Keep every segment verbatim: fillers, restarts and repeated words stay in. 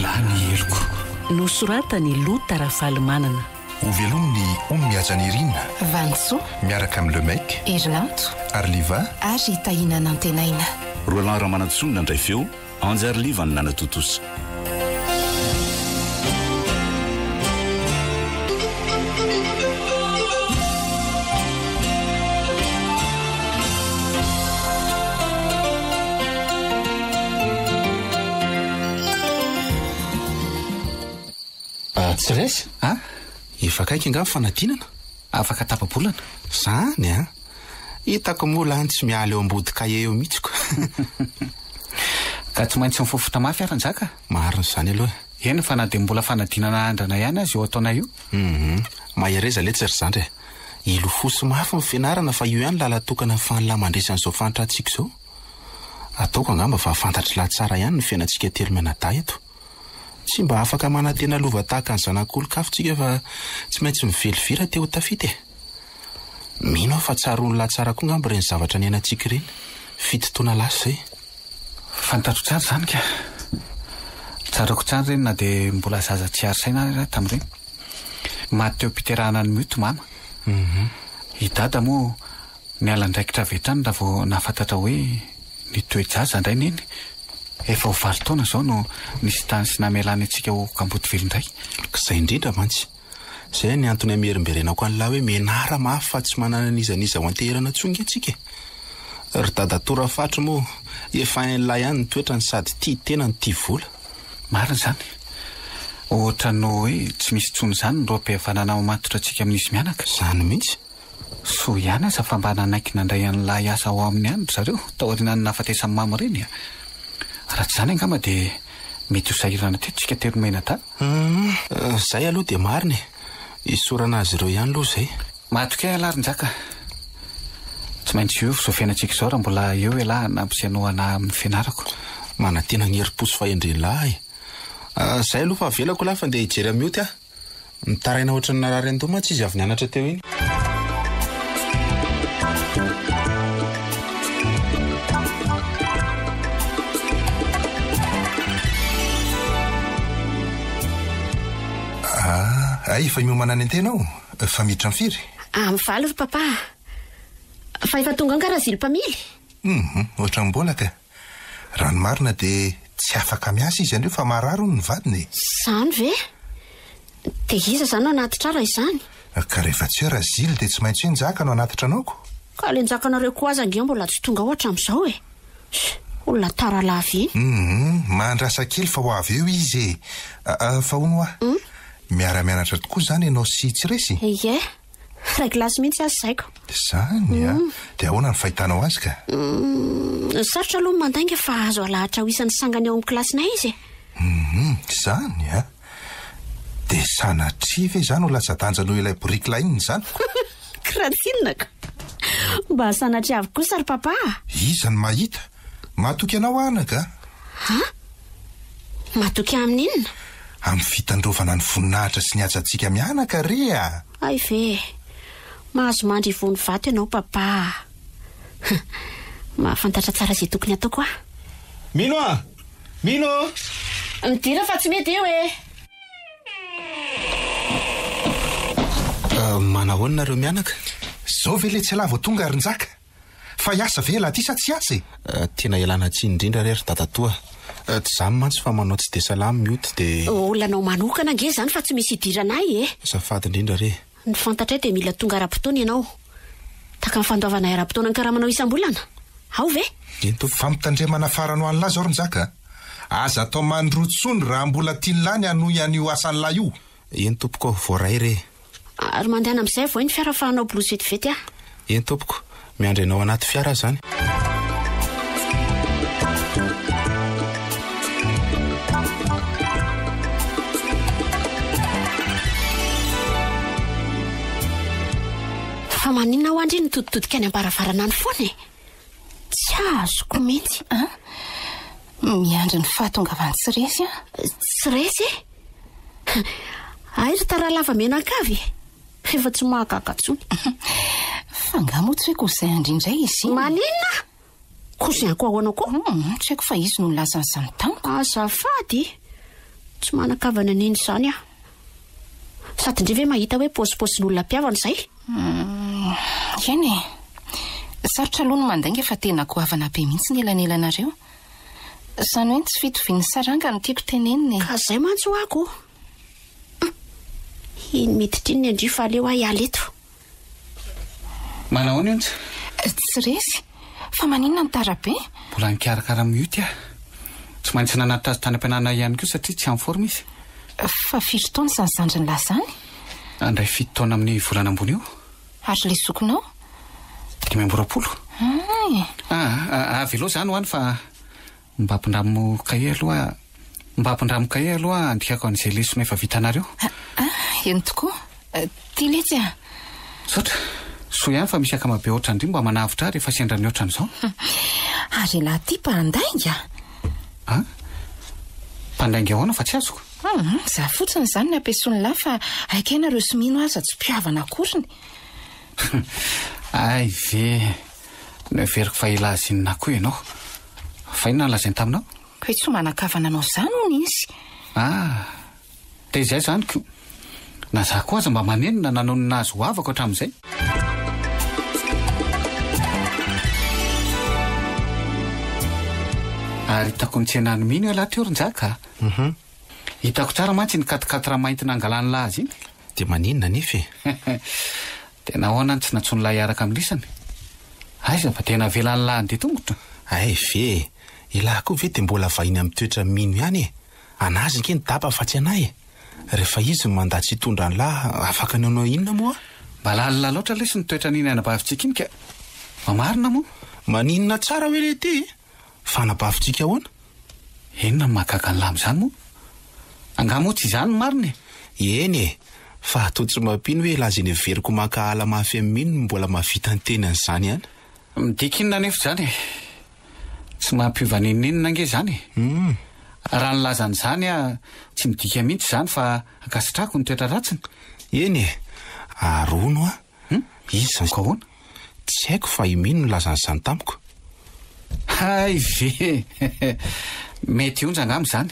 lany heriko. Nosoratany Lota Rafalimanana. Ovelomny Omiajanirina. Vanso miaraka amin'ny Lemec, Erlanto, Arliva ary Tahina Nantenaina. Roland Ramanatsonina ndray feo, Anjy Arliva ny Nanatotosa. Tsy resy a efa kaiky nga fanadinana afaka tapabolana zany a hitako mola any tsy miala eo ambody kaye eo mihitsiko. ka tsy maintsy mifofotra mafy aranjaka marina zany aloha eny fa na dia mbola fanadinana andrana ihany azy eo ataona io. Mhm. Mahereza le tsy ry zandry ilo fosy mafy ny fianarana fa io ihany lalatokana ny fanolahy mandresan'izao fantatritsika izao. Ataoko angamba fa fantatry lahy tsara ihany ny fiainantsika telo menada eto. Tsy mba afaka manatena lova tahaka ny zanak'olon-kafontsika fa tsy maintsy mivelivira teo tafity e. Mino fa tsara olona tsara koa ngamba ireny zavatra ny ainantsika ireny. Fitotoana lasa izay. Fantatro tsara zany ka. Tsarako tsara ireny na dia mbola zaza tsy ary saina raha tamin'ireny. Maty teo am-piterahana ny mioto mama. Mhm. I dada moa niala ndraikitra avy hatrany raha vao nahafantatra hoe nitoejaza indray neny. Efa ho valo taona izao no nisy tany sy namelany antsika ho Kambotovelo indray. Izay indrindra mantsy. Izay ny antony amerimberenako an'lahy hoe menara mafy fa tsy manana nizaniza ho anteherana tsonga antsika. Ry dada Torafatra moa efa hain'lahy ihany ny toetrany sady tia tena ny tia vola. Marina zany. Ohatra no hoe tsy misy tsony zany no roam-pihavanana mamatotra antsika amin'izy mianaka. Zany mihitsy. So ihany aza fa mba nanaiky nandray an'lahy asa ao amin'ny andro zareo taoriana ny nahafatesan'ny mama ireny. Raha tsy zany angamba dia mety ho sahirana teto telo menada. Mhm. Zay aloha dia marina. Isorana azy ireo ihany aloha izay. Matoka alarin-jaka. Tsy maintsy eo zao fiainantsika izao raha mbola eo ialahy nampisainoana amin'ny fianarako. Manantena ny herim-poso fahendren-lahy. Zay aloha fa avelako lahy fa ndeha hijery amioty aho. Nitaraina ohatra ny narary an-doha mantsy izy avy nianatra teo iny. Ay, fa miomana ny antenao fa miditra ny firy. Amin'ny valo ry papa. Fa efa tonga ny karazily mpamily. Mhm, ohatra ny mbola ka. Raha ny marina dia tsy afaka miasa izy andreo fa mararo ny vadiny. Zany ve? Dia iza zany no anatitra raha izany? Ka rehefa tsy hoe Razily dia tsy maintsy hoe njaka no anatitra anaoko. Ka le njakanareo koa aza ange mbola tsy tonga ohatra amin'izao e. Olona tara lavy. Mhm, mandrasa kely fa ho avy eo izy. Fa hono ah. Miara-mianatra tokoa zany ianao sy tsy resy. Ie, ray kilasy mihitsy azy zaiko. Zany a. Dia ahoana ny fahitanao azy ka? Sarotra aloha mandainga fa azo alahatra ho isan'ny sangany ao amin'ny kilasinay izy. Mhm, zany a. Dia sanatria ve zany ho latsa-danjanao ilay borikila iny zany? Kratsinako. Mba sanatria avy kosa ry papa. Iza ny mahita? Matoky anao anaka? Ha? Matoky amin'inona? Amin'ny fitandrovana ny voninahitra sy ny ajantsika mianaka rea. Ay ve, mahazo mandry vony vato ianao papa. Mahafantatra tsara izay tokony ataoko ah. Mino a? Mino? Midira fa tsy mety eo e. Manahoana nareo mianaka? Zao ve le tsy lavo tonga arin-jaka? Fa hiasa ve laha ty sa tsy asa e? Tena ialana tsiny indrindra rery dadatoa. Tsy zany mantsy fa manao tsy de salamy mioty dia olanao manokana ange zany fa tsy misy idiranay e. Azafady indrindra re. Ny fantatray dia mila tonga ara-potoana ianao. Taka ny fandoavana ara-potoana ny karaha manao isam-bolana. Ao ve? Fa mitandremana farano an'lahy zao ron-jaka. Aza atao mandrotsony raha mbola tiany lany hanohy an'io asan'lahy io. Eny tompoko voaray re. Ary mandehana amin'izay voa ny fiara fahanao blouse vetivety ah. Eny tompoko, miandry anao anaty fiara zany. Fa maninona ho andry nitoditodika any ambaravarana ny foana e. Tsy azoko mihitsy. Miandry ny fahatongavan'ny Tsiresy a. Tsiresy? Ay ry tara lava menan-kavy. Efa tsy mahagaga tsony. Fa nga moa tsy hoe kozay andrindray izy. Maninona? Kozay ako ahoana koa? Tsy haiko fa izy no nilazany izany tamiko. Azafady. tsy manakavana neny izany aho. Sady ndre ve mahita hoe paosipaosin'olona mpiavana izay? Eny e, sarotra aloha no mandainga fa tena goavana be mihitsy ny elanelanareo. Izany hoe tsy fitovian'ny saranga no tiako tenenina. Ka izay mantsy ho ako. Iny miditra iny ny andry fa aleo ahy hiala eto. Manao ny onja? Tsy resy, fa maninona ny tarabe? Mbola nikarakara mioty aho. Tsy maintsy nanatazo tany am-pianarana ihany koa satria tsy amin'ny forme izy. Fa firy taona izany zandriny lazany? Andray fito taona amin'ny volana ambony io. Ary le zokinao? Dimy amby roapolo. Ah, avy aloha izany ho any fa mba ampindramo kahie aloha mba ampindramo kahie aloha andikako an'izay lesona efa vitanareo. Eny tokoa, tia letsy a? Saotra, so ihany fa misy akamabe ohatrandry mba manavitra rehefa sendrany ohatran'izao. Ary lahy ty mpandainga. Ah? Mpandainga ahoana fa tsy azoko? Za fotsiny izany ny ampiasainy lahy fa aikenareo sy mino aza tsy mpiavana akoriny. Ay ve, neveriko fa ilazinina koa ianao. Fa inona nolazainy taminao? Ka hoe tsy manakavana anao izany hono izy. Ah, dia izay izany ko. Na za koa aza mba manenina nanao ny nazy ho avako hatramin'izay. Ary hitako ny tsena ny mino laha teo ron-jaka. Hitako tsara mantsy ny katikatira mainty nangalany lazy iny. Dia maninona nefa e? Tena ahoana tsy natsony lahy araka amin'lisany. Aiza fa tena velany lahy dia tongotra. Ay ve, ilahy koa ve dia mbola vahiny amin'ny toetra mino ihany e. Anazy nke ny dapa fa tsy anay e. Rehefa izy no mandatsy hitondra ny lahy, afaka ny anao inona moa? Mba lalina loatra lesy ny toetra niny anabavintsika iny ka. Mamarina moa? Maninona tsara hoe le ty? Fa anabavintsika ahoana? Enona mahagaga ny lahy amin'izany moa? Angamo tsy izany ny marina e. Eny e, fa atao tsy mampino hoe laziny veriko makahala mafy amin'ny mino mbola mahavita ny tenan'izany ihany. Midikinina nefa izany e. Tsy mampiova nininina nge izany e. Raha ny lazan'izany a tsy midika mihitsy izany fa akasitrako ny toetra ratsiny. Eny e, arono a. Izy ka ahoana? Tsy haiko fa imino no lazan'izany tamiko. Hay ve, mety onja angamo izany.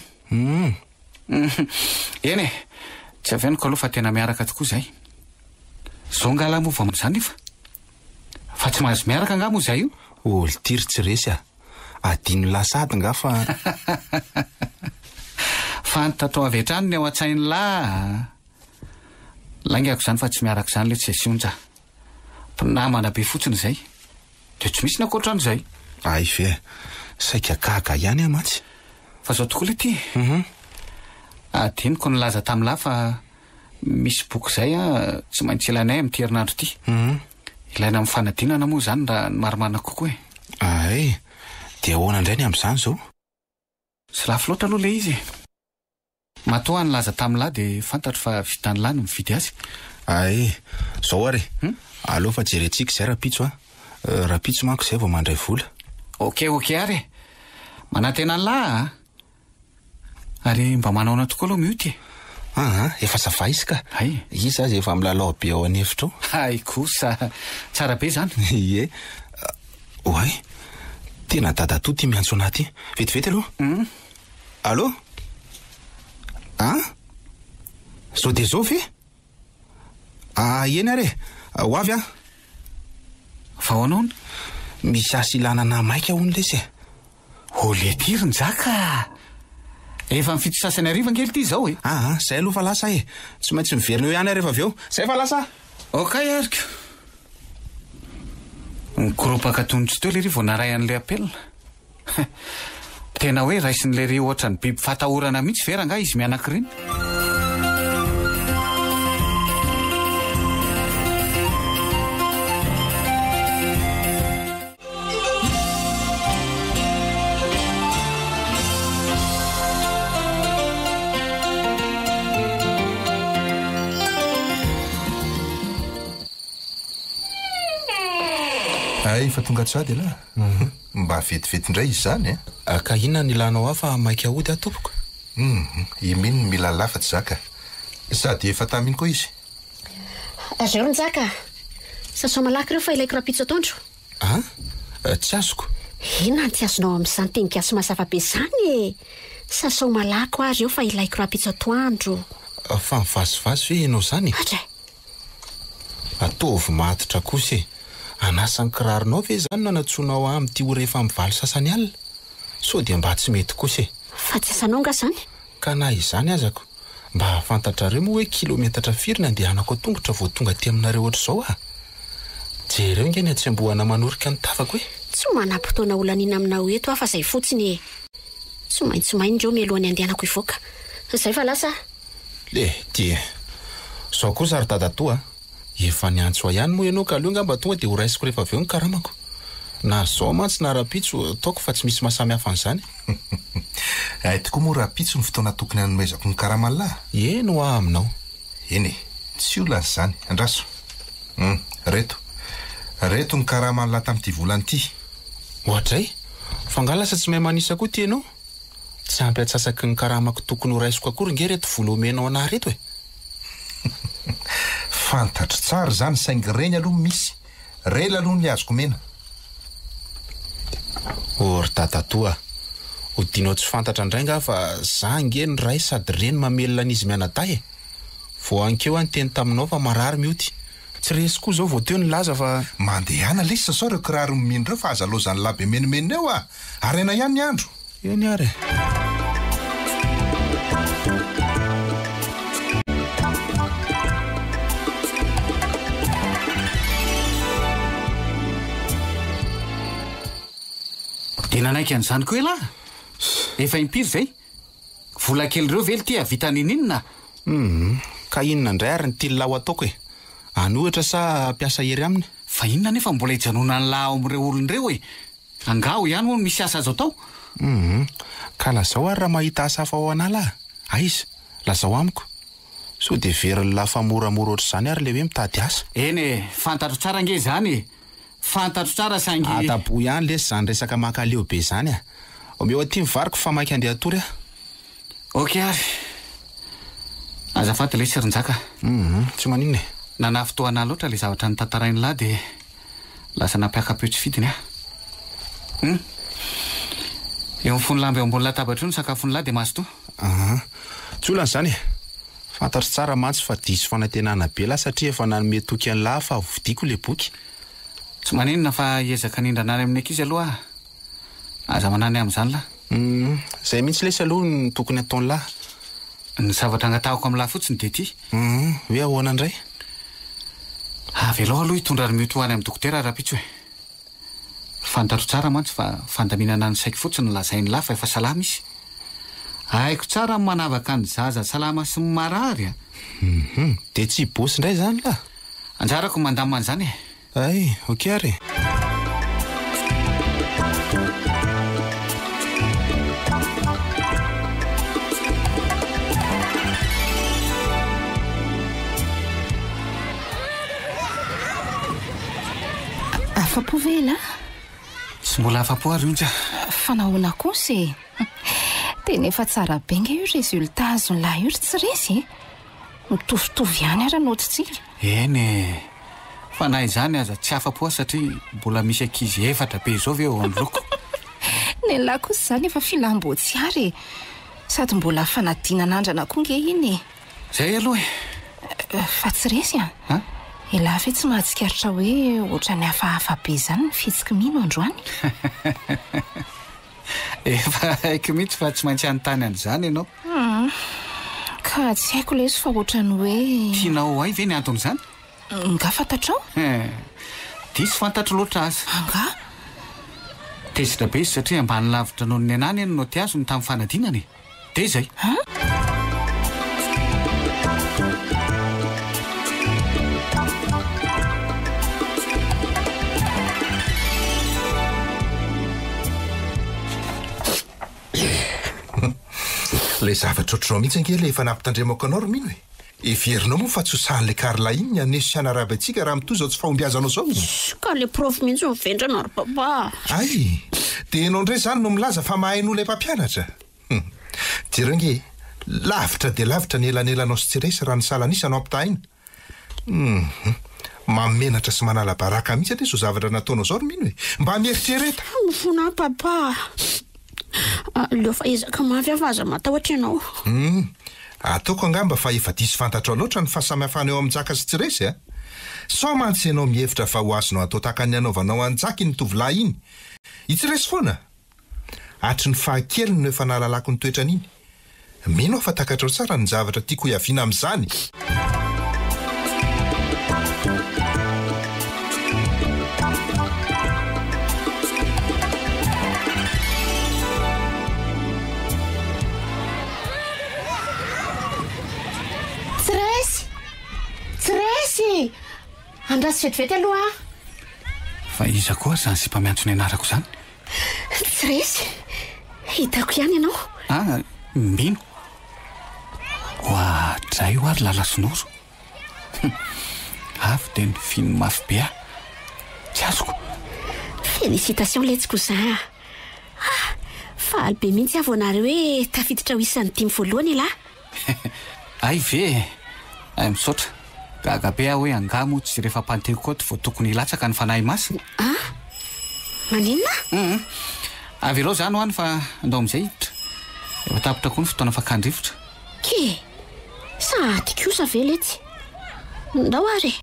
Eny e, tsy aveniko aloha fa tena miaraka tokoa izay. Zao ngala mova amin'izany efa. Fa tsy mahazo miaraka angamo izay io. Olo tiry tsy resy a. Adino lasady nga fa... Fantatao avy hatrany ny ao an-tsainy lahy. Laingako izany fa tsy miaraka izany le tsy izay onja. Mpinamana be fotsiny izay. Dia tsy misy nakoatran'izay. Ay ve, saika gaga ihany amatsy. Fa zao tokoa le ty. Adiniko nilaza tamin'ny lahy fa misy boky izay a tsy maintsy ilainay amin'ny herinandro ity. Ilaina amin'ny fanadinana moa izany raha ny marimarina kokoa e. Ay, dia ahoana indray ny amin'izany zao? Sy lafo loatra aloha le izy. Matoa nilaza tamin'ny lahy dia fantatro fa vitan'ny lahy no mividy azy. Ay, zao ary. Aleo fa jerentsika izay rapitso a. Rapitso manko izay vao mandray vola. Ok, ok ary. Manantena ny lahy a. Ary mba manaona tokoa aloha mioty e. Ah, efa safa izy ka. Ay. Izy azy efa milalao be ao anefitra ao. Ay kosa, tsara be izany. Ie. Oay, tena dada to ty miantso anaty. Vetivety aloha. Allo? Ah? Zao dia zao ve? Ah, eny are. Ho avy ah? Fa ahoana hono? Misy asa ilana na maika hono lesy e. O le tiry ny jaka. Efa mifito sasany ariva ngely ty zao e. Ah, zay aloha fa lasa e. Tsy maintsy miverina eo ihany rehefa avy eo. Zay fa lasa. Okay ariko. Nikoropaka tonotry teo le ry vao naray an'le apelina. Tena hoe raisin'le ry ohatra ny biby fatahorana mihitsy vera nga izy mianakiriny. Ay, fa tonga tsady la. Mba vetivety indray izy zany e. Ka inona ny ilanao hafa maika hody atopoko? Imino mila lafatsy zaka. Sady efa taminy koa izy. Azeo ny jaka. Sasao malaky reo fa ilaiko rapitso atondro. Ah? Tsy azoko. Inona ny tsy azonao amin'izany tenikasy masafa be izany e. sasao malako azy eo fa ilaiko raha-pitsatoandro. Fa mivazivazy hoe ianao zany Atra ataovy matotra kosa e anasan'ny kiraronao ve zany nanatsoanao amin'ity ho rehefa mivaly sasany alina so dia mba tsy mety kosa e fa tsy asanao nga zany ka na izany azako mba hafantatrareo moa hoe kilometatra firy ny andehanako tongotra vao tonga aty aminareo ohatr'izao a jereo nge ny atsembohana manorika ny tafako hoe tsy manam-potoana olaniana aminao eto afa zay fotsiny tsy maintsy mainindreo mialohan'ny andehanako ivoaka zay fa lasa le dia sao kosa ary dadatoa efa niantso ihany moa ianao ka aleo ngamba tonga dia ho raisiko rehefa aveo ny karamako na zao mantsy na rapitso ataoko fa tsy misy mahasamy hafa an'izany ay tokoa moa rapitso ny fotoana tokony hanomezako ny karamalahy eno ah aminao eny e tsy olana zany andraso um, reto reto ny karamalahy tamin'ity volanyity ohatray fangalasa tsy mahay manisa koa ty ianao tsy ampy atsasaky ny karamako tokony ho raisiko akory nge reto volomenao anahy reto e fantatro tsara zany saingy reny aloha misy rela aloha ny azoko mena or tatatoa ho dinao tsy fantatra indray nga fa za nge ny ray sady reny mamelona an'izy mianatay e vo ankeo any teny taminao fa marary mioty tsy resy koa zao vao teo ny laza fa mandehana lesa sao reo kiraro miminireo fa aza lozany labe menimenina eo a arena ihany ny andro eny ary dia nanaiky an'izany koa ela efa impiry zay vola kely ireo vely ty avita nininina mhm ka inona indray ary ny tililao ataoko e anohatra sa ampiasa hery aminy fa inona nefa mbola hijanona ny lahy ao amin'ireo olon'ireo e angaho ihany moa no misy asa azo atao mhm ka lazao ary raha mahita asa hafa ao anala aiza lazao amiko so dia very lafa moramora ohatr'izany ary le hoe mitady asa eny e fantatro tsara nge zany e fantatro tsara sangy atabo ihany lesy zany resaka makaleo be zany a omeo aty mivariko fa mainky andeha atory a ok ary azafady le sirinjaka mhm tsy maninona e nana fotoana loatra le zavatra ny tantarainy lahy dia lasa nampiakapeo tsy fidiny a um eo amin'ny fony lamby eo ambony latabatra io ny sakafony lahy dia maso to aha tsy olana zany e fantatro tsara mantsy fa diso fanantenana be lahy satria efa nanome toky any lahy fa vovidiko le boky tsy maninona fa hiezaka nindranany amin'ny ankizy aloha aza manany amin'izany lahy um zay mihitsy lesy aloha ny tokony ataony lahy ny zavatra angatahako amin'ny lahy fotsiny dia ty um hoe ahoana indray avy aloha aloha hitondra ny miotoany amin'ny dokotera rapitso e fantatro tsara mantsy fa fandaminana ny saiko fotsiny lazainy lahy fa efa salama izy haiko tsara ny manavaka ny zaza salama sy ny marary a mhm dia tsy bosy indray zany lahy anjarako mandamina an'izany e ay ok ary afa-po vela tsy mbola afa-po ary onja fanahoana kosa e tena efa tsara be nge io resultat azony lahy io ry tsy resy e mitovitovy ihany ara nototsika eny e fa na izany aza tsy afa-po satria mbola misy ankizy efatra be zao ve eo amloko ny lahy kosa zany efa filambotsy ary e sady mbola fanadinan'andrana koa nge iny e zay aloha e fa tsy resy a ha elahy fe tsy mahatsikaritra hoe ohatra ny hafahafa be zany ny fitsiky mino androany efa haiko mihitsy fa tsy maintsy anytany an'izany ianao ka tsy haiko lesy fa ohatra ny hoe tianao ay ve ny anton'izany nga fantatrao disy fantatro loatra aza anga tezitra be izy satria ambany lavitra noho ny anany eny no ty azony tamin'ny fanadinany dia zay le zavatra ohatr'izao mihitsy ange le efa nampitandremako anao ro mino e everinao moa fa tsy hosahan'le karla iny ny aneso sy anaraby antsika raha mitoy zao tsy fahombiazanao zao ka le prof mihitsy mivendra nary papa ay dia enao indray zany no milaza fa mahain'olo mpampianatra jereo nge lavitra dia lavitra ny elanelanao sy tsy resy raha ny salanisa anao ampitahina mamenatra sy manala baraka mihitsy atre so zavatra nataonao zao ro mino e mba mieritreretra mifona papa leo fa ezaka mavy avaza matahotra ianao. Mm. Ataoko angamba fa efa disy fantatra loatra ny fahasamihafana eo amin'njaka sy tsiresy a. Sao mantsy ianao mihevitra fa ho azonao atao tahaka ny anaovanao anjaka ny tovolahy iny. Itsirесy foana. Atry ny fahakeliny no efa nahalalako ny toetrany iny. Mino fa takatra tsara ny zavatra tiako hiaviana amin'izany. Tsiresy! Tsiresy! Andrasy vetivety aloha. Fa iza koa zany sy mpamiantso ny anarako zany. Tsiresy! Hitako ihany ianao. Ah, Mino. Ohatray ho ary lala sonoro. Avy dia ny fino mafy be ah. Tsy azoko. Félicitations letsiko za. Ah, faly be mihitsy avy anareo hoe tafiditra ho isan'ny dimy voalohany la. Ay ve, ay misaotra. Gaga be aho hoe angamo tsy rehefa Pentecôte vao tokony hilatsaka ny fanahy masina. Ah? Maninona? Mhm. Avy ireo zany ho any fa andao amin'izay hiditra. Efa tapitra koa ny fotoana fakandrivotra. Ke? Sady kosa ve letsy? Ndao ary.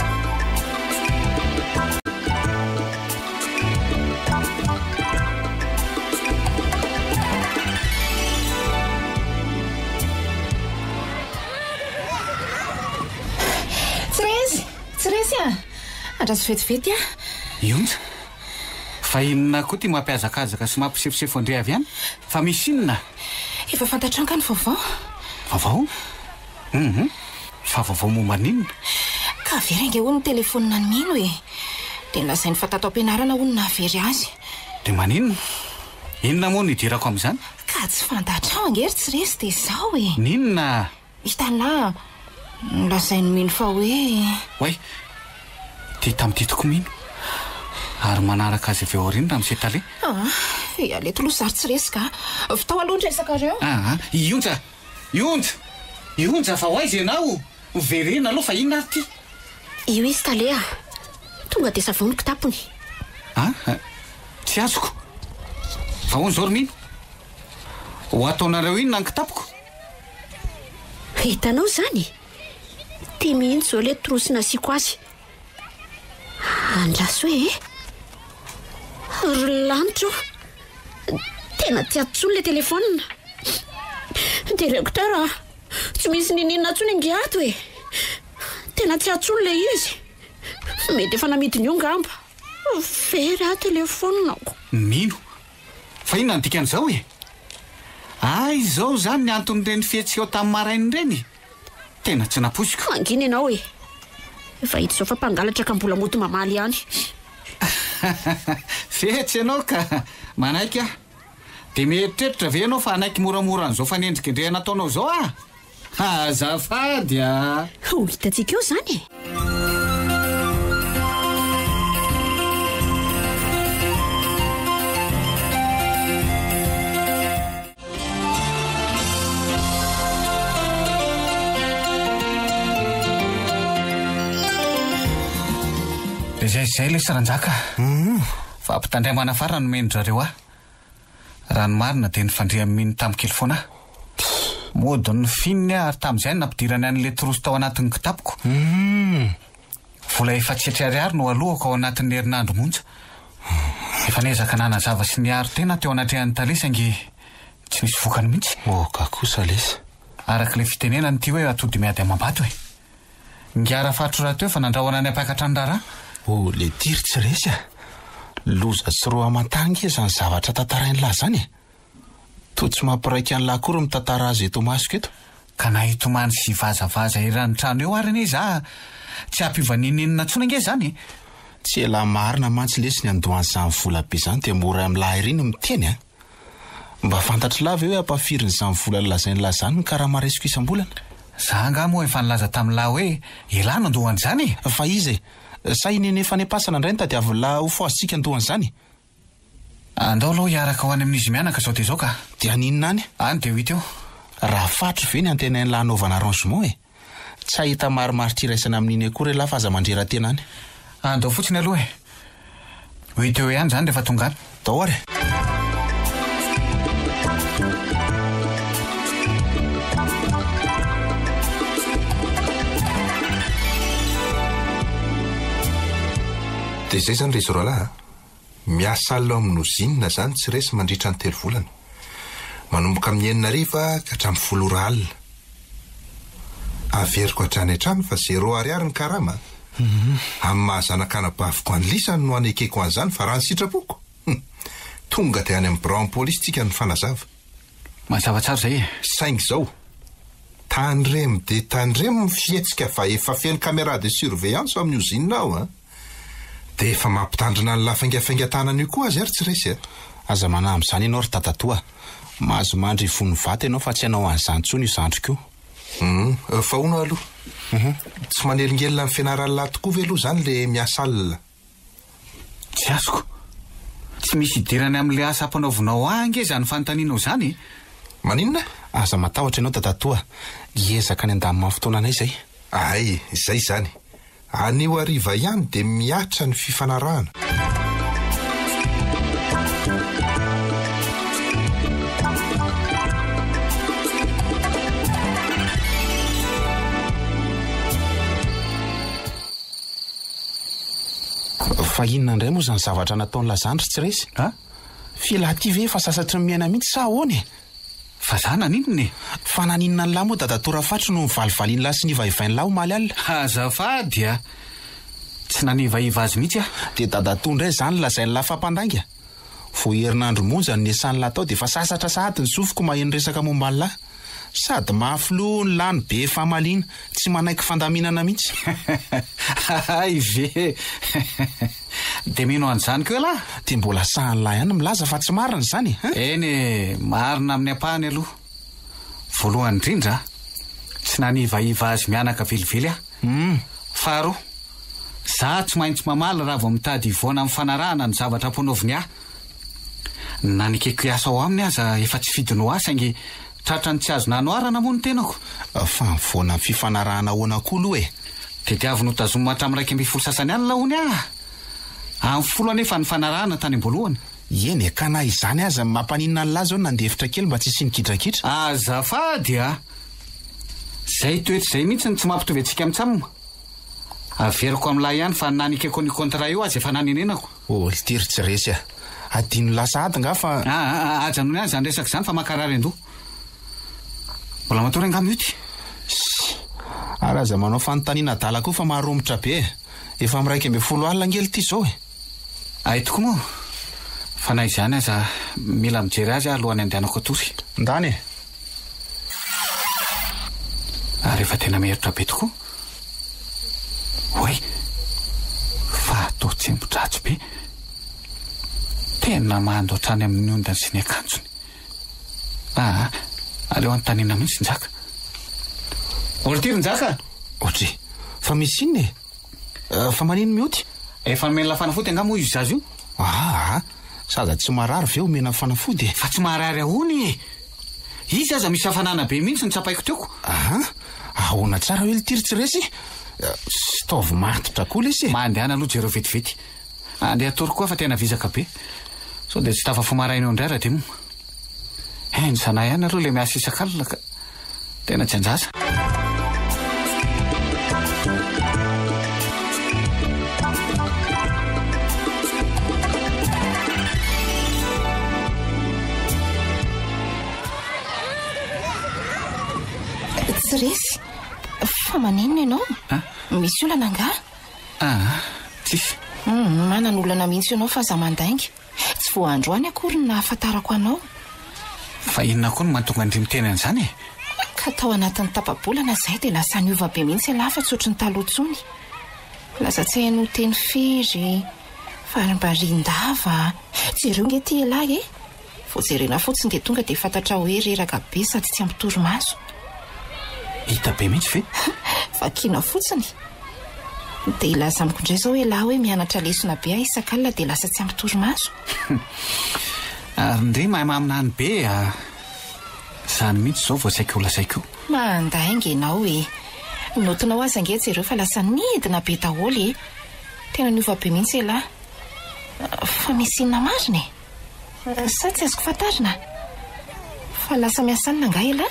Tsiresy, tsiresy ah. Andraso vetivety ah. Ionja. Fa inona koa ty mampiazakazaka sy mampisefosefo andre avy any? Fa misy inona? Efa fantatranga ny vaovao. Vaovao? Mhm. Fa vaovao momba n'inona? Ka very ange ho ny telefonina ny mino e. Dia nolazainy fa tato am-pianarana ho ny navery azy. Dia maninona? Inona moa nidirako amin'izany? Ka tsy fantatrao angery tsiresy dia izao e. Ninona? Hitana nolazainy mino fa hoe Oay, ty tamin'ity toko mino. Ary manaraka azy avy ao aoriana raha misetale. Ah, ialeto aloha zary tsiresy ka. Vitao aloha ndray sakareo. Ah, ionja. Ionja. Ionja fa ho aiza ianao? Verena aloha fa inona ary ty? Io izy talea. Tonga dia savoniko tapony. Ah, tsy azoko. Fa hono zao mino. Ho ataonareo inona ny kitapoko? Hitanao zany? Ty mihitsy zao le trosy nasiako azy. Andraso hoe ry lanitro. Tena tsy atsony le telefona. Direktera, tsy misy ninina atsony ingiato e. Tena tsy atsony le izy. Mety efa namidiny io ngamba. Very a telefonako. Mino. Fa inona ny dikan'izao e? Ay, izao zany ny anton'ireny fihetsika eo tamin'ny marainy ireny. Tena tsy naposiko. Mangina ianao e. Efa hita izao fa mpangalatra ka mbola moto mamaly ihany. Fetsy ianao ka manaiky ah. Dia mieritreritra ve ianao fa anaiky moramora an'izao fanendrika indray nataonao izao ah? Azafady ah. Ho hitantsika eo zany e. Izay izay le saranjaka. Fa ampitandray manafara no menondrareo ah. Raha ny marina dia nifandria mino tamin'ny kely foana. Modiny finny ary tamin'izay nampidirany an'ilay trosy tao anatin'ny kitapoko. Vola efatsy ariary no alohako ao anatin'ny herinandro monja. Efa niezaka nanazava sy niaro tena teo anatrehan'ny talesa ange tsy nisy vokany mihitsy. Oka kosa lesa. Arak'ilay fitenenany ty hoe atody miady amam-bato e. Ngiara fatro raha teo fa nandrahoana ny ampakatra ny rara. Oh, le tiry tsy resy ah. Loza sy roa amantangy izany zavatra tantarainy lahy zany e. To tsy mampiraika an'lahy kory mitantara azy eto masoko eto. Ka nahitomany sy vazavaza irany trano eo ary ne za tsy ampivaninina ntsona nge zany. Tsy ela marina mantsy lesy ny andohan'izany vola be zany dia mora amin'lahy iriny miteny ah. Mba fantatry lava hoe ampafirin' izany vola lazainy lahy zany ny karaha maresiko isam-bolana. Za nga moa efa nilaza tamin'ny lahy hoe elana andohan'izany. Fa izy e, sa iny efa nepasana indray ny tadiavina ho foasitsika andohan'izany. Andao aloha hiaraka ho any amin'izy mianaka sao dia izao ka. Dia aninona any? Any dia ho hita eo. Raha fatro ve ny antenainy lahy anaovana arrangement e. Tsy ahita marimaritra iraisana amin'iny akory lahy fa aza mandrera-tena any. Andao fotsiny aloha e. Ho hita eo ihany zany rehefa tonga any. Dao ary. dia izay izany rezy roalahy miasa alina amin'ny ozinina izany tsy resy mandritra ny telo volana manomboka amin'ny enina ariva ka hatramin'ny folo ora alina averiko hatrany hatrany fa zero ariary ny karama amin'ny mahazanakana-baviko an'lisany no anekeko an'izany fa raha ny sitrapoko tonga dia any amin'ny bran polisy tsika ny fanazava mazava tsara izay e saingy izao tandremo dia tandremo mifietsika fa efa feno caméra de surveillance amin'ny ozinina ao a dia efa mampitandrina ny lafaingafaingan-tanana io koa azy ary tsy resy a aza manahy amin'izany ianao ry tatatoa mahazo mandry vonovata ianao fa tsy ianao an'izany tsony io zandriko io fa hono aloha tsy manelingelina amin'ny fianaran'ny lahy tokoa ve aloha izany le miasa alina tsy azoko tsy misy idirany amin'le asa ampanaovinao ange izany fanontanianao izany maninona aza matahotra ianao tatatoa hiezaka ny andamina fotoana anay izay ay izay izany anio ariva ihany dia miatra ny fifanarahana fa inona indray moa izany zavatra nataon'ny lazandry tsy resy a filaty ve fa sasatry ny miaina mihitsy sa ahoany fa za naninona fa naninona ny lahy moa dadatora fatry no mivalivaliany lahy sy nivahivainy lahy ho maly alina azafady a tsy nanivaiva azy mihitsy a dia dadato indray izany lazainy lahy fampandainga vo herinandro monja ny esan'ny lahy tao dia fa sasatra sahady ny sofiko maheno resaka momba ny lahy sady mafilo ny lany be famaliana tsy manaiky fandaminana mihitsy ay ve dia mino an'izany koa lahy dia mbola sahany lahy ihany milaza fa tsy marina izany eny marina amin'ny ampahany aloha voalohany indrindra tsy nanivaiva azy mianaka velively ah faharoa za tsy maintsy mamaly raha vao mitady ivoana amin'ny fanarahana ny zavatra ampanaoviny ahy nanikeko hiasa ao aminy aza efa tsy fidinao asa ingy tratra ny tsy azo nanoarana moa ny tenako fa mivoana amin'ny fifanarahana ahoana koa aloha e dia diavy no tazoma hatramin'ny raika amby folo sasany any lahony ah amin'ny folo anefa ny fanarahana tany am-boalohany eny e ka na izany aza mampaninona ny lahy zao nandehevitra kely mba tsy sy nikitrakitra azafady a zay toetra izay mihitsy ny tsy mampitovy antsika mitsamina averiko amin'ny lahy ihany fa nanikeko ny contrat io azy efa nanenenako o litiry tsy resy a adino lasa ady nga fa ajanony any izany resaka izany fa makarary andoha mbola matory angamy ity ary aza manao fanontaniana dala koa fa maharomitra be efa miraiky amby folo alina angely ity izao e ay tokoa moa fa na izany aza mila mijery azy alohany andehanako atory ndany e ary efa tena miheritra be tokoa hoy fa atao tsembodratsy be tena mahando hatrany amin'ny ondany sy ny akanjony a aleo antanina mihitsy njaka olitiry njaka otry fa misy inona e fa manino mioty efa nomena fanafody angamo izy zazy io aa sada tsy marary ve omena fanafody e fa tsy marary ahony izy aza misy hafanana be mihitsy ny tsapaiko teoko a ahoana tsara hoe litiry tsy resy staovy matotra koa lesy mandehana aloha jereo vetivety andeha atory koa fa tena vizaka be sao dia tsy tafafo maraina eo indray raha dia mo e ny zanahy ihany aloha le miasa isan-kalina ka tena tsy anjasa tsy resy fa maninona ianao misy olana anga ah tsisy manan'olana mihitsy ianao fa za mandainga tsy voandroany akory ny nahafantarako anao fa inona koa no mantonga andry miteny an'izany e ka tao anatin'ny tapabolana izay dia lasa niova be mihitsy lafa tsy ohatry ny talohantsony lasa tsy haino teny fery farim-barindava jereo nge ty elahy e vo jerena fotsiny dia tonga dia fantatra hoe reraka be sady tsy ampitoromaso hita be mihitsy ve fa kina fotsiny dia ilaza amiko indray zao hoe lahy hoe mianatra lesona be ah isan-kalina dia lasa tsy ampitoromaso ary ndry mahay maminany be a izany mihitsy izao vao saiko olasaiko mandainga ianao e notinao azy ange jereo fa lasa nidina be daholo e tena niova be mihitsy lahy fa misy inona marina e sa tsy azoko fantarina fa lasa miasanina nga elahy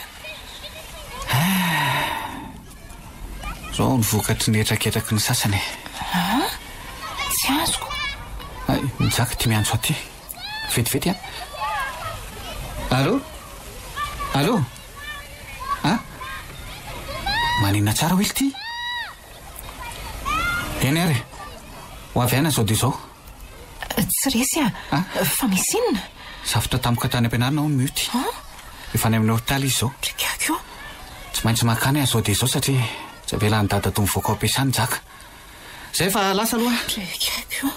zao ny vokatry ny etraketraky ny sasany a tsy tsy azoko. Mijaka ty miantso aty vetivety a. Allo allo a manina tsara oely ty eny ary ho avy ana zao dia zao tsy resy a fa misy inona zavatra tamoka tany am-pianarana ao ny mioty efa any amin'ny hôpitaly izy zao trekako tsy maintsy makany azy zao dia zao satria tsy avelany dada to mivoaka ao am-piasany jaka zay fa lasa aloha trekako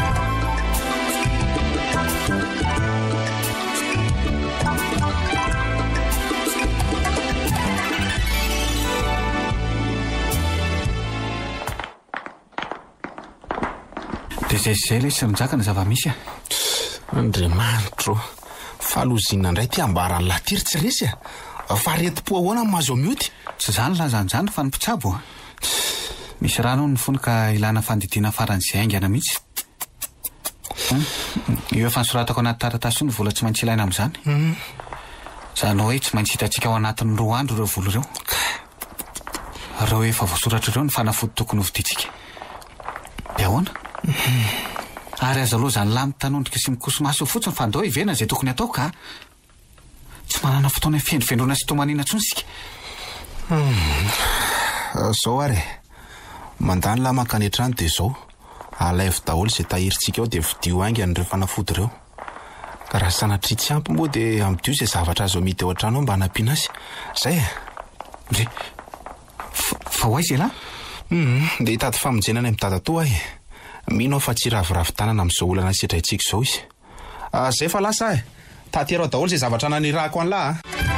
dia zay zay le sy mijaka na zava-misy a andriamanitro falozina indray ty ambarany latiry tsy resy a fa reti-po ahoana ny mahazo mioty tsy zany lazanyzany fa ny mpitsabo a misy rano ny fony ka ilana fandidiana faran'izay aingana mihitsy io efa nysoratako anaty taratasy ny vola tsy maintsy ilaina amin'izany zany hoe tsy maintsy hitantsika ao anatin'ny roa andro ireo volo ireo reo efa voasoratra ireo ny fanafody tokony hoviditsika dia ahoana ary aza aloha zany lahy mitanondrika sy mikosomaso fotsiny fa andao ivena zay tokony atao ka tsy manana fotoana fendrifendrona sy tomanina ntsony sika zao ary mandany lahy makany an-trano dia zao alaivy daholo izay tahirintsika ao dia vidio aingy an'ireo fanafody ireo ka raha sanatria tsy ampy moa dia amidio izay zavatra azo mity ao an-trano ao mba hanampiana azy zay e fa ho aizy lahy dia hitady famonjenana amin'ny dadato ahy mino aho fa tsy raviravitanana amin'izao olana setraitsika izao izy zay fa lasa e taterao daholo izay zavatra nanirahako an'lahy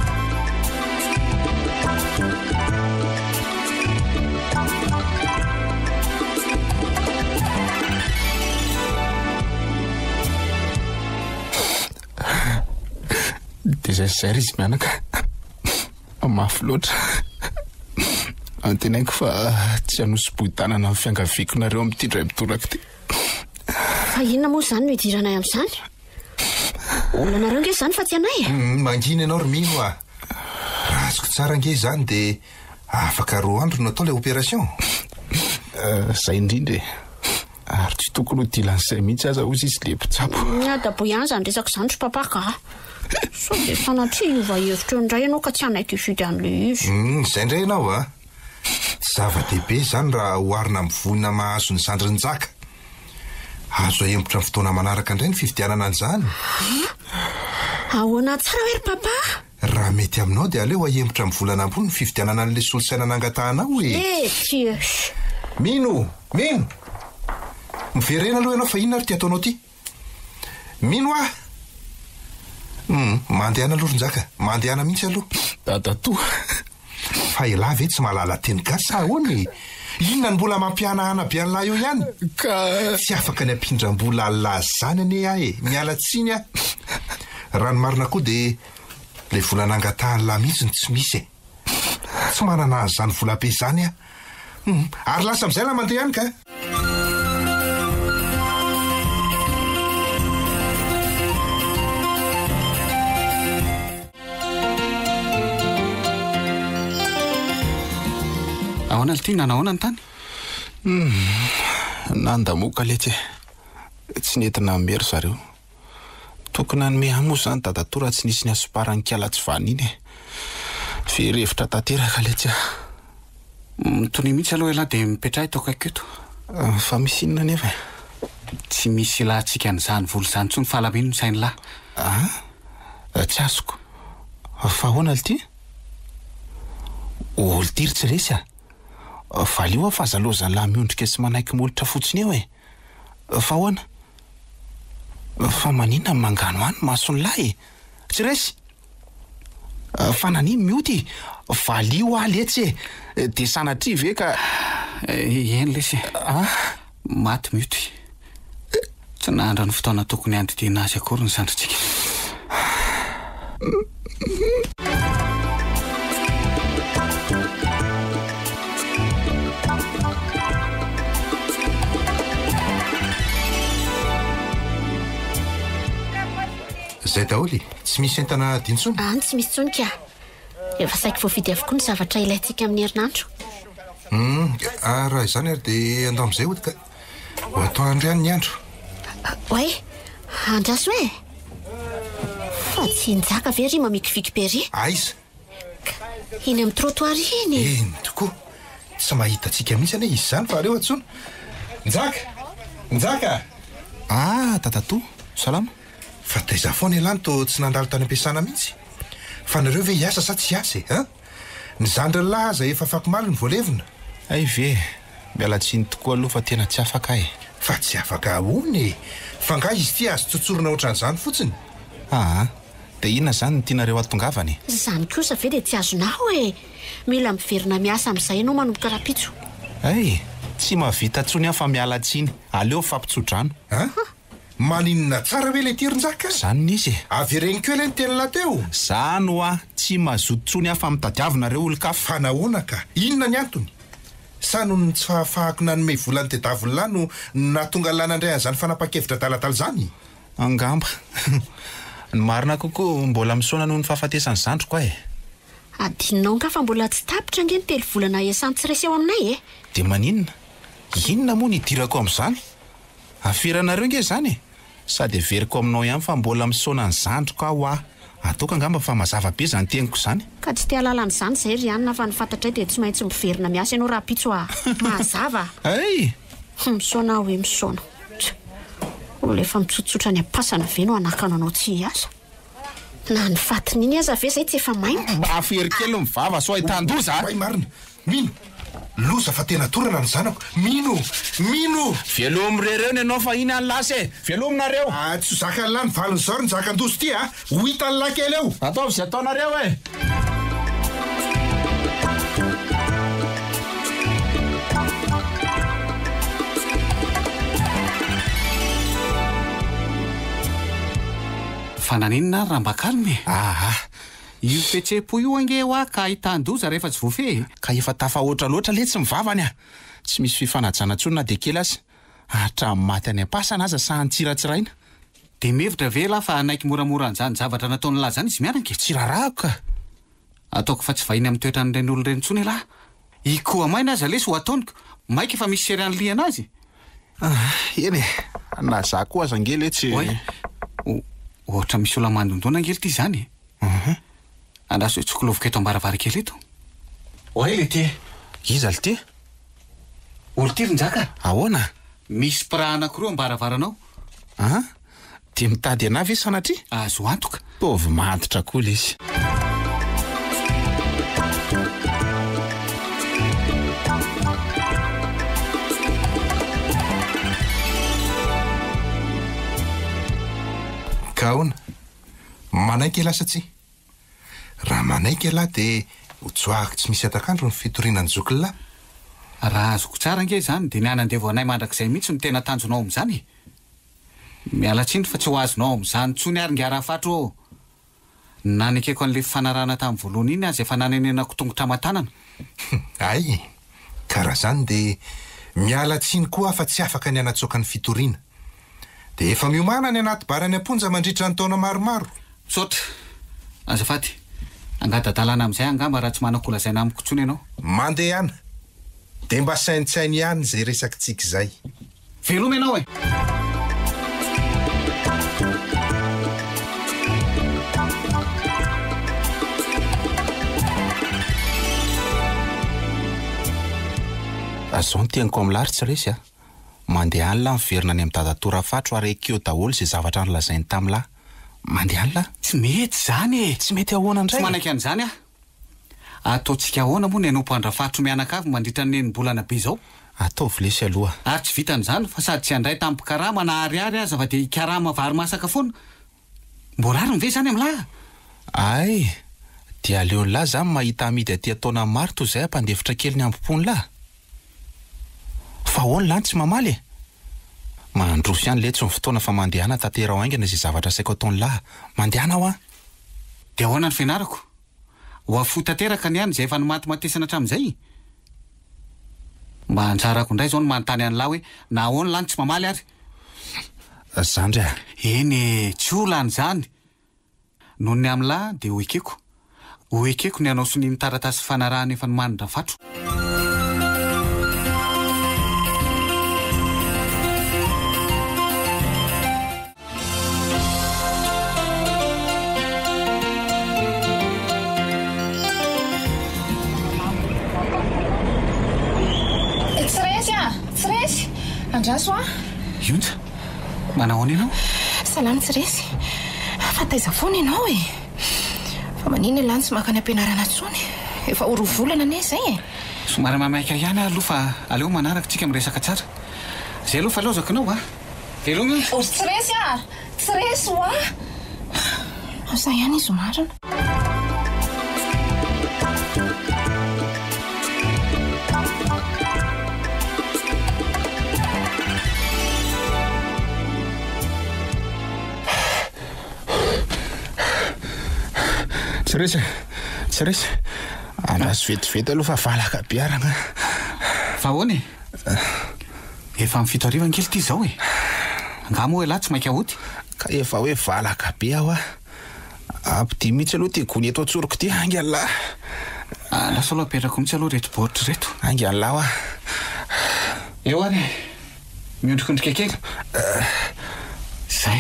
dia zay zay izy mianaka mafy loatra antenaiko fa tsy hanosy-bohitanana amin'ny fiangavikonareo amin'ity ndray mitoraka ty fa inona moa zany no hidiranay amin'izany olonareo nge zany fa tsy anay mangina ianao romino a raha azoko tsara nge zany dia afaka roa andro no atao ilay opération zay indrindra ary tsy tokony ho dilan'izay mihitsy aza ozy izy le mpitsabo adabo ihany zany resaka zany try papaka so dia sanatria iova hevitra eo indray ianao ka tsy anaiky ifidy an'le izy zay indray ianao a zava-dehibe zany raha hoarina amin'ny vonina mahazo ny zandrinjaka azo ahembotra ny fotoana manaraka indray ny fividianana an'izany ahoana tsara hoe ry papa raha mety aminao dia aleo ahembotra amin'ny volana ambony ny fividianana an'ilay solosaina nangatanao e e ty mino mino miverena aloha ianao fa inona ary ty ataonao ty mino ah mandehana aloha ronjaka mandehana mihitsy aloha dadato fa elahy ve tsy mahalala teny gasy ahoany inona ny mbola mampianahana be an'lahy eo ihany ka tsy afaka ny ampindram-bola lazy zany ane ah e miala tsiny a raha ny marina koa dia le vola nangatahany lahy mihitsy ny tsy misy e tsy manana azy zany vola be zany a ary lasa amin'izay lahy mandeha ihany ka ahoana le ty nanahoana ny tany nandamoka letsy tsy nentina mery zareo tokony hanome amo zany dadato raha tsy nisy ny asoparany kiala tsy vaniny e ferevitra tanteraka letsy mitony mihitsy aloha elahy dia mipetrahy tao kaiky eto fa misy inona nefa tsy misy lahantsika an'izany volo zany tsony fahalamino ny sainy lahy a tsy azoko fa ahoana le ty olo tiry tsy resy a valio a fahazalozany lahy miondrika sy manaiky molitra fotsiny eo e fa ahoana fa manina mangano any masony lahy e tsy resy fa naniny mioty valio ah letsy e dia sanatria ve ka eny lesy a maty mioty tsy nahndra ny fotoana tokony andidiana azy akory ny sandritsika zay daholy tsy misy entana dintsony any tsy misy tsony ka efa saika voavidy avokoa ny zavatra ilayntsika amin'ny herinandro raha izany ary dia andao amin'izay ody ka ho atao andriany ny andro. Oe, andraso e. Fa tsy njaka ve ry mamikiviky be ry? Aiza? Iny amin'ny trottoir iny. Eny tokoa. Tsy mahitantsika mihitsy ane izy zany fa reo atsona. Njaka! Njaka! Ah, tatatoa, salama. Fa taiza foana elany to tsy nandalo tany am-piasana mihitsy. Fa nareo ve hiasa sa tsy hiasa e? Ha? Ny zandry laza efa fakomaly ny voalevina. Ay ve, miala tsiny tokoa aloha fa tena tsy afaka e. Fa tsy afaka ahony. Fa nga izy ty azo tsotsorona ohatran'izany fotsiny. Ah, dia inona zany ny tianareo atongavany? Zany kosa ve dia tsy azonao e. Mila miverina miasa amin'izay ianao manomboka rapitso. Ay, tsy mahavita tsony aho fa miala tsiny. Aleo fampitsodrano. Ha? Maninona tsara hoe le tirin-jaka? Zany n'izy. Avy regniko ele ny tena lateo. Zany hoa tsy mazoto tsony aho fa mitadiavinareo olon-kafa. Fa nahoana ka? Inona ny antony? Sa noho ny tsy fahafahako nanome volany tedaviny lahy no nahatonga lanandray an'izany fanapa-kevitra talatala zany? Angamba. Ny marina kokoa mbola misaona noho ny fahafatesany zandriko e. Adinao nga fa mbola tsy tapitra nge ny telo volana iasany tsy resy eo aminay e. Dia maninona? Inona moa ny idirako amin'izany? Afiranareo nge zany e. Sady everiko aminao ihany fa mbola misaona ny zandriko aho ah. Ataoko angamba fa mazava be zany teniko zany. Ka tsy tia lalan'izany izay ry anina fa ny fantatray dia tsy maintsy miverina miasa ianao rapitso ah. Mazava. Ay! Misaona hoe misaona. Olona efa mitsotsotra ny ampasana ve no anakana anao tsy hiasa. Na ny fatiny iny aza ve zay tsy efa maina. Afery kely mivava so ahitàn-doza. Ay marina. Mino. Loza fa tena torana ny zanako. Mino. Mino. Velomirereo ny ianao fa iny any lasa e. Velominareo. Ah, tsy zaka ny lany valiny zao ny zakan-dozy ty ah. Ho hitan'ny lahy kely eo. Ataovy izay ataonareo e. Fa naninona raha mba kalmy? Ah, io fetsepo io ange hoa ka ahitàn-doza rehefa tsy voafehy. ka efa tafahoatra loatra le tsy mivavany ah. Tsy misy fifanajana tsony na dia kely azy. Hatramin'ny maty any am-pasana aza sa antsiratsiraina. Dia mevitra ve lahy fa anaiky moramora an'izany zavatra nataony lahy zany izy mianaka? Tsy rarahako ka. Ataoko fa tsy vahiny amin'ny toetran'ireny olona ireny intsony lahy. Ikoa maina aza lesy ho ataoniko. Maika efa misy sery any liana azy. Ah, eny e. Na za koa aza angely tsy. Oe. Ohatra misy olona mandondona angely ty zany. Mhm. Andaso hoe tsokoloviko eto ambaravarikely eto. Oe le ty. Iza le ty? Olo ty rinjaka. Ahoana? Misy pira anankiroa ambaravaranao. Ah? Dia mitady ana ve sanatria? Azo antoka. Povy mantitra koa le izy. Ka ahoana? Manaiky lasa tsy? Raha manaiky lahy dia ho tsoahako tsy misy atakandro ny fitoriana ny zokilahy. Raha azoko tsara nge zany dia ny anandevo anay mandrakizay mihitsy no tena tanjonao amin'izany. Miala tsiny fa tsy ho azonao amin'izany tsony ary ngara-fatro. Nanekeko an'ilay fanarana tamin'ny voalohany iny azy efa nanenenako tongotra matanana. Ay, karaha zany dia miala tsiny koa fa tsy afaka ny anatsoaka ny fitoriana. Dia efa miomana ny anaty barany amponja mandritra ny taona maromaro. Sotra. Azafady. Angadadalana amin'izay angamba raha tsy manakolazaina amiko tsony ianao. Mandeha ihany. Dia mba saintsainy ihany izay resakitsika izay. Veloma ianao e. Azao ny teniko amin'ny laritsy resy ah. Mandeha any lahy miverina any amin'ny dadatora fatro ary ekeo daholo izay zavatra nolazainy tamin'ny lahy. Mandeha any lahy. Tsy mety zany e. Tsy mety ahoana indray. Tsy manaiky an'izany ah. Ataontsika ahoana moa ny hanompo andrafatro mianakavy mandritra ny nenimbolana be izao. Ataovy lesy aloha. Ary tsy vitan'izany fa sady tsy handray tampon-karama na ariary aza fa dia karama vary masaka foana. Mbo rariny ve zany amin'ny lahy? Ay, dia aleo lahy zany mahita amidy aty ataona maro toy izay ampandefitra kely ny ambom-pony lahy. Fa ahoana lahy tsy mamaly e? Mandroso ihany le tsy ny fotoana fa mandehana tantera ao aingana izay zavatra saiko ataony lahy. Mandehana aho ah. Dia ahoana ny fianarako? Ho afoy tanteraka ny ihany izay efa nomatymatesana hatramin'izay. Mba anjarako indray izao no manontany any lahy hoe na ahoana lahy tsy mamaly ary? Zandry ah. Eny tsy olany zany. Noho ny amin'ny lahy dia ho ekeko. Ho ekeko ny anao sy ny mitaratasy fanarahana efa nomanindra fatro. raso a ionja manahoana ianao salany tsy resy fa taiza foana ianao e fa manina lany tsy makany ampianarana tsony efa orovolana ane zay e somary mamaika ihany aloha fa aleo manaraka tsika miresaka tsara zay aloha fa laozako anao a velona ozy tsy resy a tsy resy ho a za ihany izy marina tsy resy tsy resy anazy vetivety aloha fa valaka biarana fa hoany efa mifito ariva nkely ty zao e angamo hoe lahy tsy mainka hody ka efa hoe valaka be aho a ampidi mihitsy aloha ty gony eto atsoroko ty angyalahy lasa aloha apetrako mihitsy aloha reto boritra reto angyalahy a eo any miondrikondrika kely zay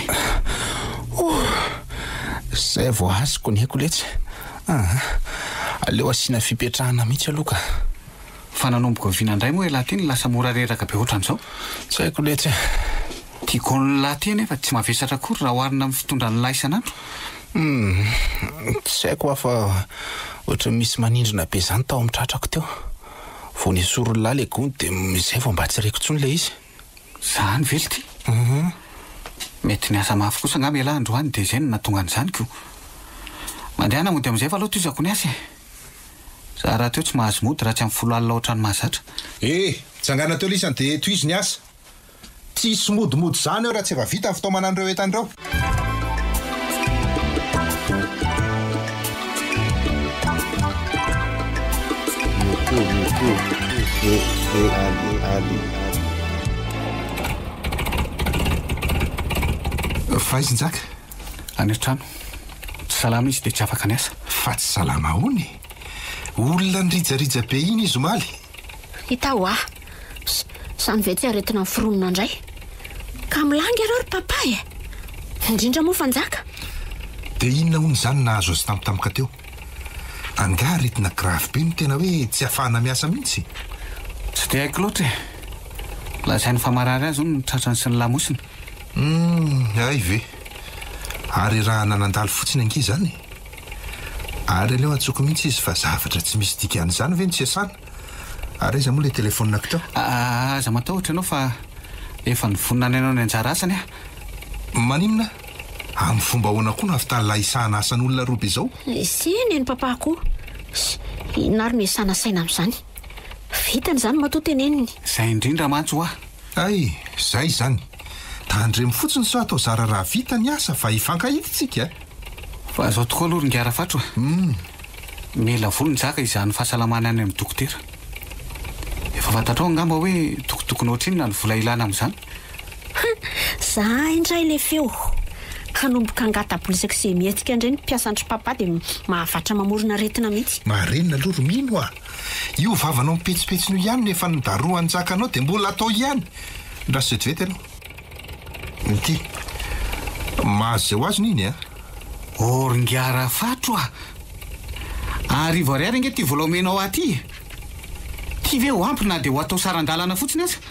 zay vao azoko ny haiko letsy aleo asiana fipetrahana mihitsy aloha ka fa nanomboka vinandray moa lahy ty ny lasa mora reraka be ohatran'izao tsy haiko letsy tiako ny lahy ty nefa tsy mavesatra akory raha oharina amin'ny fitondran'ny lahy isan'andro tsy haiko a fa ohatra misy manindrona be zany tao amin'ny tratrako teo vao ny sorony lahy le gony dia zay vao mba tsy reko tsony le izy zany vely ty mety ny asa mafy kosa ngamy elahy androany dia zay no natonga an'izany ko mandeha namody amin'izay fa aloha tozako ny asa e za raha teo tsy mahazo mody raha tsy amin'ny folo alina ohatrany mahazatra eh tsangana teo lisany dia toizy ny asa tsisy modimody zany eo raha tsy efa vita ny fitaomanan'ireo etan'ireo faizinjaka any trano tsy salama izy dia tsy afaka ny asa fa tsy salama hony olona nyrijarija be iny izy omaly hita ho ah samy ve tsy aretina ny fironona indray ka milangy areo ry papa e indrindra moa fanjaka dia inona hony zany nahazo azy tampotampoka teo anga retina gravy be no tena hoe tsy hafahana miasa mihitsy tsy dia haiko loatra e lazainy famarary azy no tratrany sy ny lamosiny ay ve ary raha nanandalo fotsiny angi zany ary aleo antsoko mihitsy izy fa zavatra tsy misy dikany zany ve ny tsy asana ary iza moa le telefoninako tao aza matahotra ianao fa efa nivonina ny anao ny anjara asany a maninona amin'ny fomba hoana koa no afitany lahisahana asan'olona robe izao siny eny papa koa inary no isana saina amin'izany vitany zany matoteneniny zay indrindra mantsy ho ah ay zay zany tandre mifotsiny so atao zara raha vita ny asa fa hifankahititsika fa zao tokoa aloha ringara fatro mila volony zaka izany fahasalamana any amin'ny dokotera efa fantatrao angamba hoe tokotokony ohatriny na ny vola ilana amin'izany za indray le feo hanomboka angatabolisaka se mietsika indray ny mpiasandry papa dia mahafatra mamorona retina mihitsy marenina aloha romino a io vavanao mipetsipetsino ihany nefa nydaroany jakanao dia mbola atao ihany ndraso vetivety aloha ty mahazo zay ho azy niny a oringara fatro a ary voariary ange ty volaomenao aty ty ve ho ampy na dia ho atao sarandalana fotsiny aza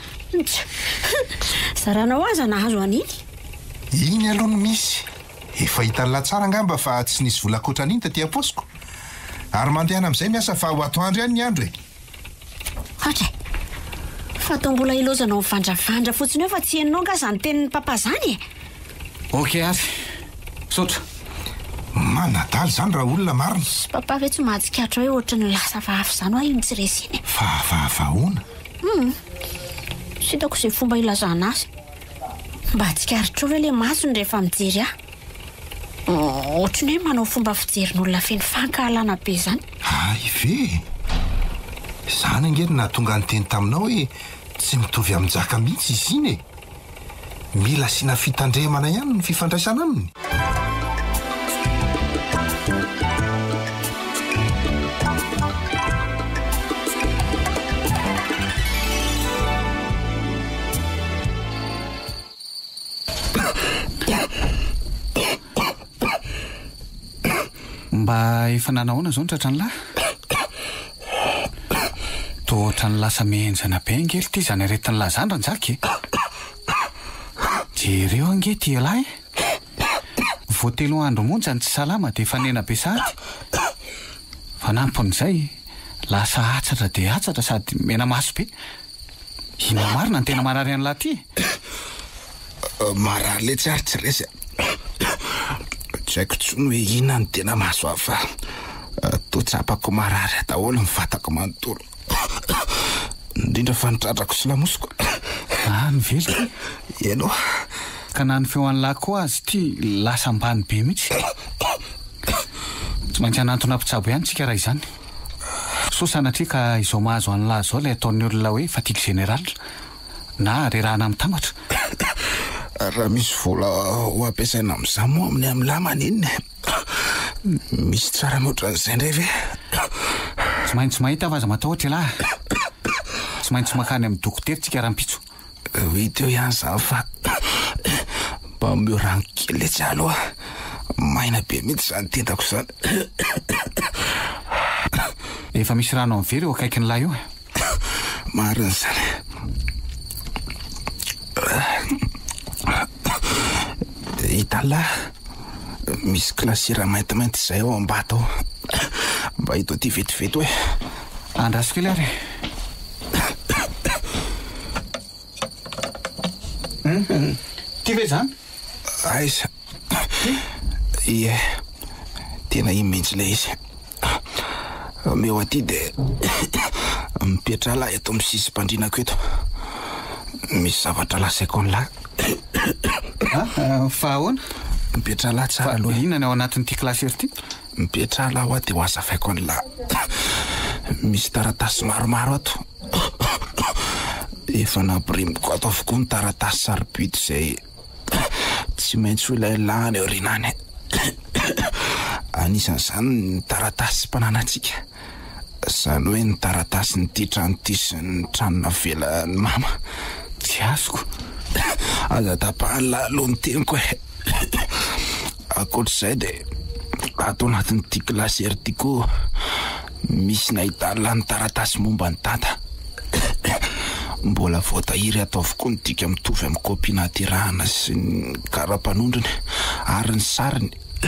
zaranao aza nahazo aniny iny aloha no misy efa hitan'la tsara angamba fa tsy nisy volakoatra an'iny taty aposiko ary mandehana amin'izay miasa fa ho atoandro ihany ny andro e hatra fa atao mbola ilozanao mivandravandra fotsiny eo fa tsy heninao nga zany tenin'ny papa zany e ok ary sotra manadaly zany raha olona marina sy papa ve tsy mahatsikatra hoe ohatra ny lasa vahafy zany hoa iny tsy resy iny fahavahavahoana sy hitako izay fomba ilazana azy mba hatsikaritra hoe le masony rehefa mijery ah ohatra ny hoe manao fomba fijerin'olona feny fankahalana be zany ay ve zany angeny nahatonga ny teny taminao hoe tsy mitovy amin'ny jaka mihitsy izy iny e mila sina fitandremana ihany ny fifandraisana aminy mba efa nanahoana zao ny tratra ny lahy tohatra ny lasa mihenjana be angely ty zany aretin'ny lahy zany ranjaka e jereo ange ty lahy voatelo andro monja ny tsy salama dia fanena be sady fa nampon'izay lasa atsatra dia atsatra sady mena maso be ina marina ny tena marary an'lahy ty marary le tsy ary tsy resy tsy haiko tsony hoe inona ny tena maso aho fa toatsapako marary daholo mivatako manontolo indrindra fa nitratrako sy lamosiko ah ny velika eno ka na ny feo an'lahy koa azy ty lasa ambany be mihitsy tsy maintsy hanantona mpitsabo ihany tsika raha izany so sanatria ka izao mahazo an'lahy zao ilay ataon'ny olona hoe fatigue générale na rerahana mitambatra raha misy vola ho ampiasaina amin'izay moa amin'ny amin'ny lamany inny misy tsara moatra n'izay indray ve tsy maintsy mahita fa aza matahotra lahy tsy maintsy makany amin'ny dokotera tsika rahampitso hita eo ihany zany fa mba meo rano kely tsy aloha maina be mihitsy zany tentako zany efa misy rano amin'ny very eo akaiky ny lahy io marina zany hita lahy misy klasira maintimainty zay ao ambata ao mba hito ty vetivety hoe andraso kely ary ty ve zany aiza ie tena imensy le izy meo aty dia mipetra lahy eto amin'ny sisy mpandrinako eto misy zavatra lasaiko ny lahy fa ahoana mipetra lahy tsara aloha inona ao anatin'ity klasera ty mipetra lahy ho a dia ho azafaiko ny lahy misy taratasy maromaro ato efa nampirimiko ato avokoa ny taratasy saripito izay tsy maintsy ho ilay lahany eo rinany anisan'izany ny taratasy mpananantsika izany hoe ny taratasy ny ty trano ty sy ny tranona vela ny mama tsy azoko aza tapahany lahy aloha ny teniko hoe akoatr'izay dia ato anatin'ity klasera ty koa misy nahitany lahy ny taratasy momba ny tata mbola voatahiry atao avokoa nytika mitovy amin'ny kopy nahaterahana sy ny kara-panondriny ary ny sariny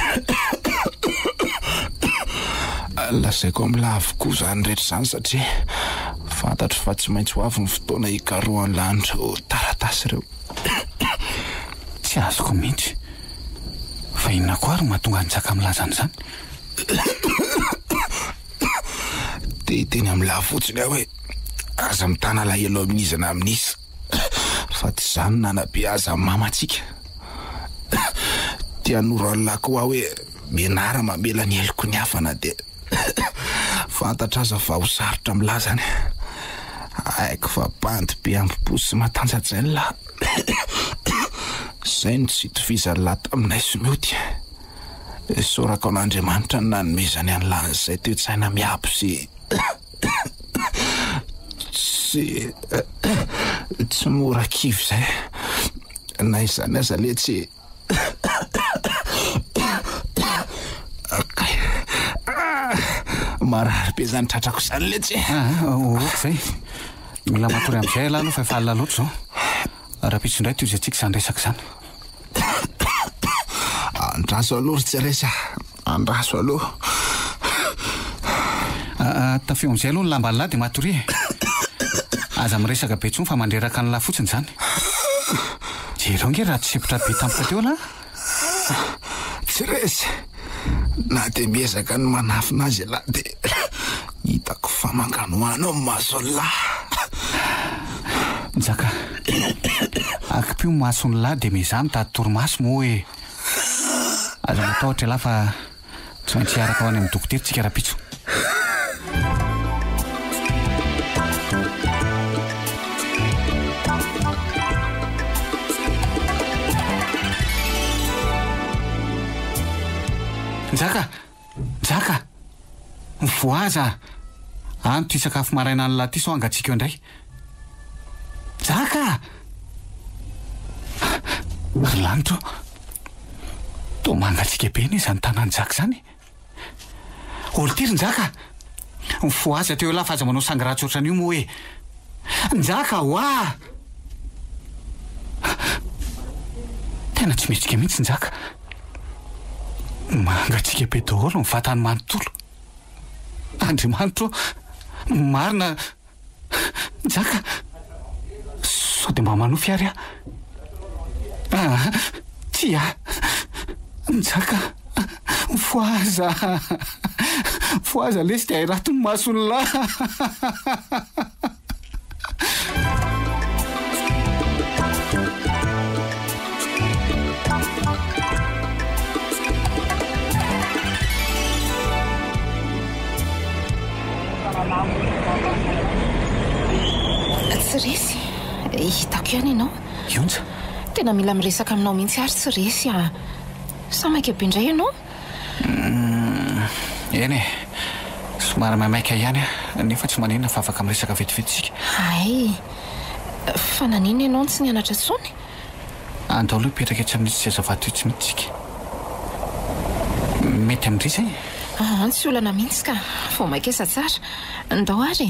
lasaiko amin'ny lahy avokoa zany rehetra izany satria fantatro fa tsy maintsy ho avy ny fotoana hikarohan'ny lanitro taratasy ireo tsy azoko mihitsy fa inona koa ary mahatonga nitsaka amilazany zany dia teny amin'ny lahy fotsiny aho hoe aza mitana lahelo amin'izana amin'izy fa tsy zany nanabe aza mamantsika tia noro an'lahy koa hoe mianara mamela ny eloko ny hafana dia fantatra aza fa ho sarotra amin'ny lahy zany haiko fa bandy be ambiposy sy matanjatizay ny lahy izay ny tsy hitovizany lahy taminay someo ty sorako an'Andriamanitra ny nanomezany any lahy izay teo tsaina miabo sy sy tsy mora kivy izay na izany aza le tsy marary be zany tratrako izany le tsy oka zay mila matory amin'izay lahy aloha fa efa alina loatra zao raha-pitso indray to izy antsika izany resaka izany andraso aloha ry tsy resa andraso aloha tafio amin'izay aloha ny lamba ny lahy dia matory aza miresaka be tsony fa mandreraka ny lahy fotsiny zany jereo nge raha tsy sepotra be tampoka teo lahy tsy resy na dia miezaka ny manafina azy lahy dia hitako fa manganoano amin'ny maso ny lahy nizaka akipio maso ny lahy dia mizaha mitady torimaso moa hoe aza matahotra lahy fa tsy maintsy hiaraka ho any amin'ny dokotera tsika raha-pitso Nzaka, nzaka, mivoaza any ty sakafo maraina any lahy ty so angatsika eo indray nzaka ry lanitro to mangatsika be ny izany tanany zaka zany olo ty ry nzaka mivoaza teo lahy fa aza manao sangy ratsy ohatran'io moa hoe nzaka hoa tena tsy metsika mihitsy njaka mangatsika be daholo mivatany manontolo Andriamanitro marina njaka sao dia mba manofy ary ah tia njaka foaza foaza lesy dia airatony mason'lahy tsy resy hitako ihany ianao ionja tena mila miresaka aminao mihitsy ary tsy resy a samaika be indray ianao eny e somary mamaika ihany a nefa tsy manina fa afaka miresaka vetivetsika ay fa nanina ianao tsy nianatra tsony andao aloha hipetraka etsy amin'izy tsy azavato itsy mihitsika mety amindry zay ah tsy olana mihitsy ka fo maikesa tsara ndao ary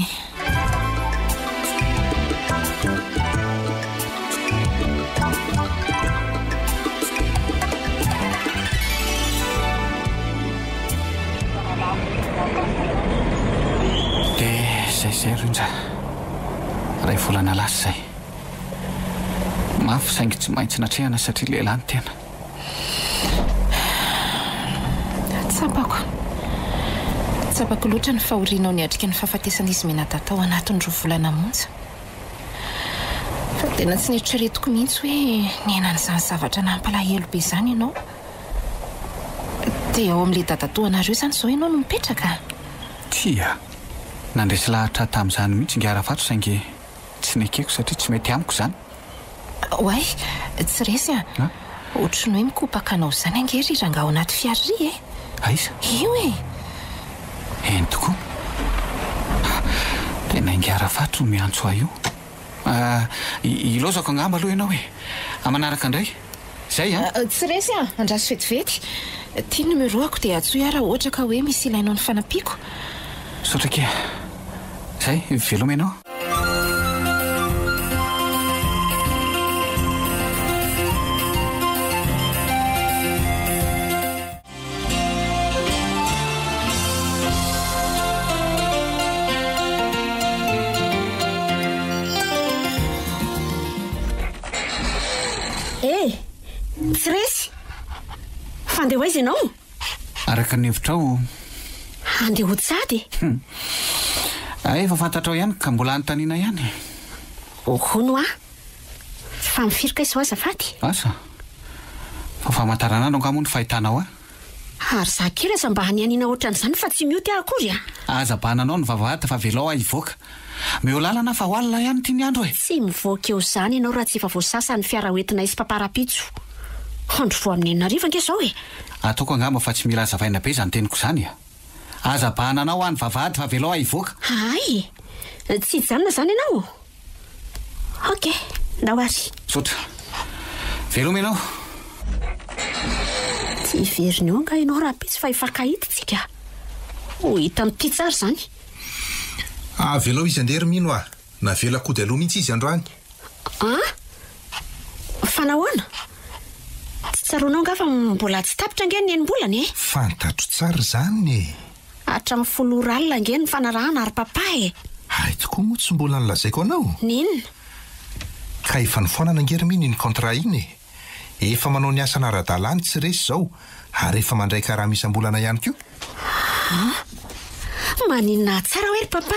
zay ronja ray volana lasy zay mafy saingy tsy maintsy natrehana satria lehilahy ny tena tsapako tsapako loatra ny fahorianao niatrika ny fahafatesan'izy menadata ao anatiny roa volana monja fa tena tsy netreretiko mihitsy hoe niainan'izany zavatra nampalahelo be zany ianao dia ao amin'le dadatoanareo zany zao ianao no mipetraka tia nandresy lahatra tamin'izany mihitsy ngy arafatro saingy tsy nekeko satria tsy mety amiko zany oay tsy resy a ohatry ny hoe mikopaka anao zany angery raha nga ao anaty fiarry e aiza io e eny tokoa tena ingy arafatro miantso ah io ilozako angamba aloha ianao hoe amanaraka indray zay a tsy resy a andraso vetivety tia numero ako dia atsoy araha ohatra ka hoe misy ilainao ny fanampiako sotrake zay veloma ianao e tsy resy fandeha ho aiza ianao araka ny hevitrao andeha ho tsady ay efa fantatrao ihany ka mbola anytaniana ihany ohono a fa mifirika izy ho azafady asa fa famantarana ano angamony fahitanao a ary za kely aza mba hanianina ohatran'izany fa tsy mioty akory a azabananao ny vavahata fa velao a hivoaka meo lalana fa hoalina ihany tia ny andro e tsy mivoaka eo zany ianao raha tsy efa voasasa ny fiara hoentina isy paparapitso andro vo amin'ny enina nke zao e ataoko angamba fa tsy mila azavaina be zany teniko zany a azabananao any vavahady fa velao a hivoaka ay tsy hijanona zany ianao ok ndao ary sotra veloma ianao tsy hiveriny eo nga ianao raha pitsy fa ifakahity tsika ho hita mity tsara zany ah velao izy andery mino ah na vela kody aloha mihitsy izy androany ah fanahoana tsy tsaroanao nga fa mbola tsy tapitra nge ny enim-bolany e fantatro tsara zany e hatramin'ny folo ora alina nge ny fanarahana ary papa e ay tokoa moa tsy mbola nolazaiko anao ninona ka efa nifoanana angery mino iny contrat iny e efa manao ny asana ara-dalàny tsy resy zao ary efa mandray karaha misy ambolana ihany koa maninona tsara hoe ry papa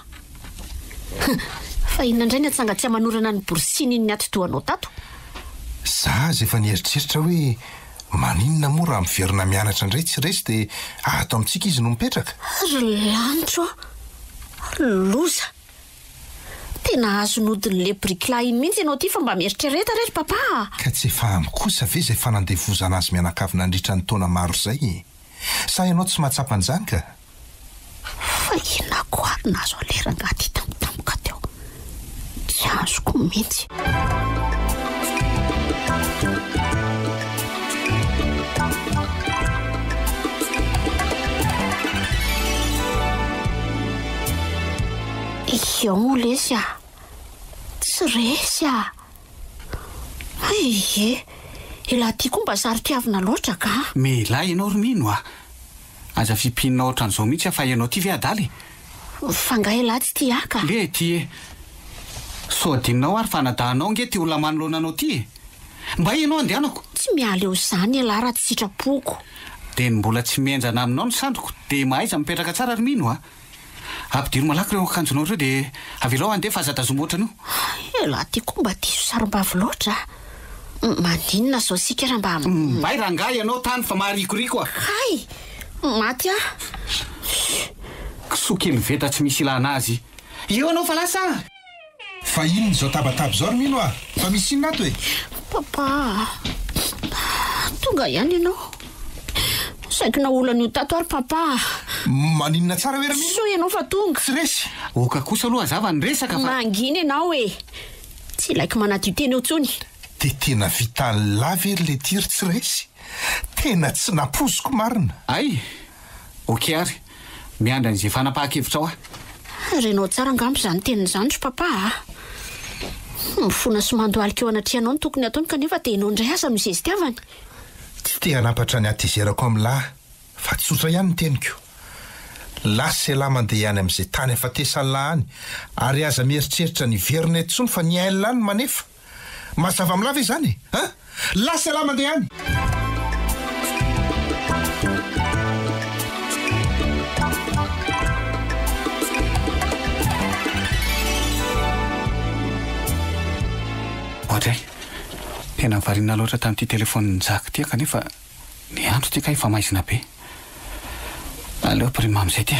fa inona indray ny atsangatsy manorana ny borsiny iny ny atotoanao tato za azy efa nieritreritra hoe maninona moa raha miverina mianatra indray tsy resy dia ato amintsika izy no mipetraka ry lanitro loza tena azonodiny le brikla iny mihitsy ianao ty fa mba mieritrereta rery papa ka tsy efa amy kosa ve zay fanandevozana azy mianakavy nandritra ny taona maro zay sa ianao tsy mahatsapan'izany ka fa inako ary nazo alerangady tampotampoka teo tsy azoko mihitsy eo mo lesy a tsy resy a ie Ela ty koa mba saritiavina loatra ka Mehilahy ianao Romino a aza fipinao ohatran'izao mihitsy fa ianao ty viadaly Fanga ela tsy ty aka le ty e soadinao ary fanadahanao nge ty olona manoloananao ty e mba ianao andehanako tsy miala eo zany ela raha tsy sitrapoko de mbola tsy mienjana aminao ny sandroko de mahaiza mipetraka tsara Romino a ampidiro malaky ireo akanjonao ireo de avelao andeha fa aza tazomoatra anio ela ty koa mba diso sarim-bavy loatra Mandinina zao sika raha mba Mbay rangahy ianao tany fa maharikoriko a Hay maty a Kisoa kely veta tsy misy ilana azy Eo anao fa lasa Fa inona zao tabataba zao Romino a Fa misy inona ato e Papa Tonga ihany ianao Saika na olana io tato ary papa Maninona tsara hoe Romino So ianao fa tonga Tsy resy Oka kosa aloha zava ny resaka fa Mangina ianao e Tsy laiky manadio teny eo tsony De tena vita ny lave le tiry tsy resy Tena tsy napoziko marina Ay Oke ary Miandra n'izay fanapaha-kevitra ao a Renao tsara angambo zany teny zany tro papa Mifona sy mandoalika eo anatrianao ny tokony ataony kanefa te enao indray asa misy tiavany Tsy te hanapatra ny atizerako amin'lahy Fa tsotra ihany ny teniko Lasa lahy mandeha ihany amin'izay tany afatesany lahy any Ary aza mieritreritra ny verina etsony fa ny ainy lany manefa Mazava amilava izany e hein? Lasa lahy mandeha ihany Ohatray Tena varina loatra tamin'ity telefoniny Jaka ty kanefa ny andro ty ka efa maizina be Aleo prima amin'izay ty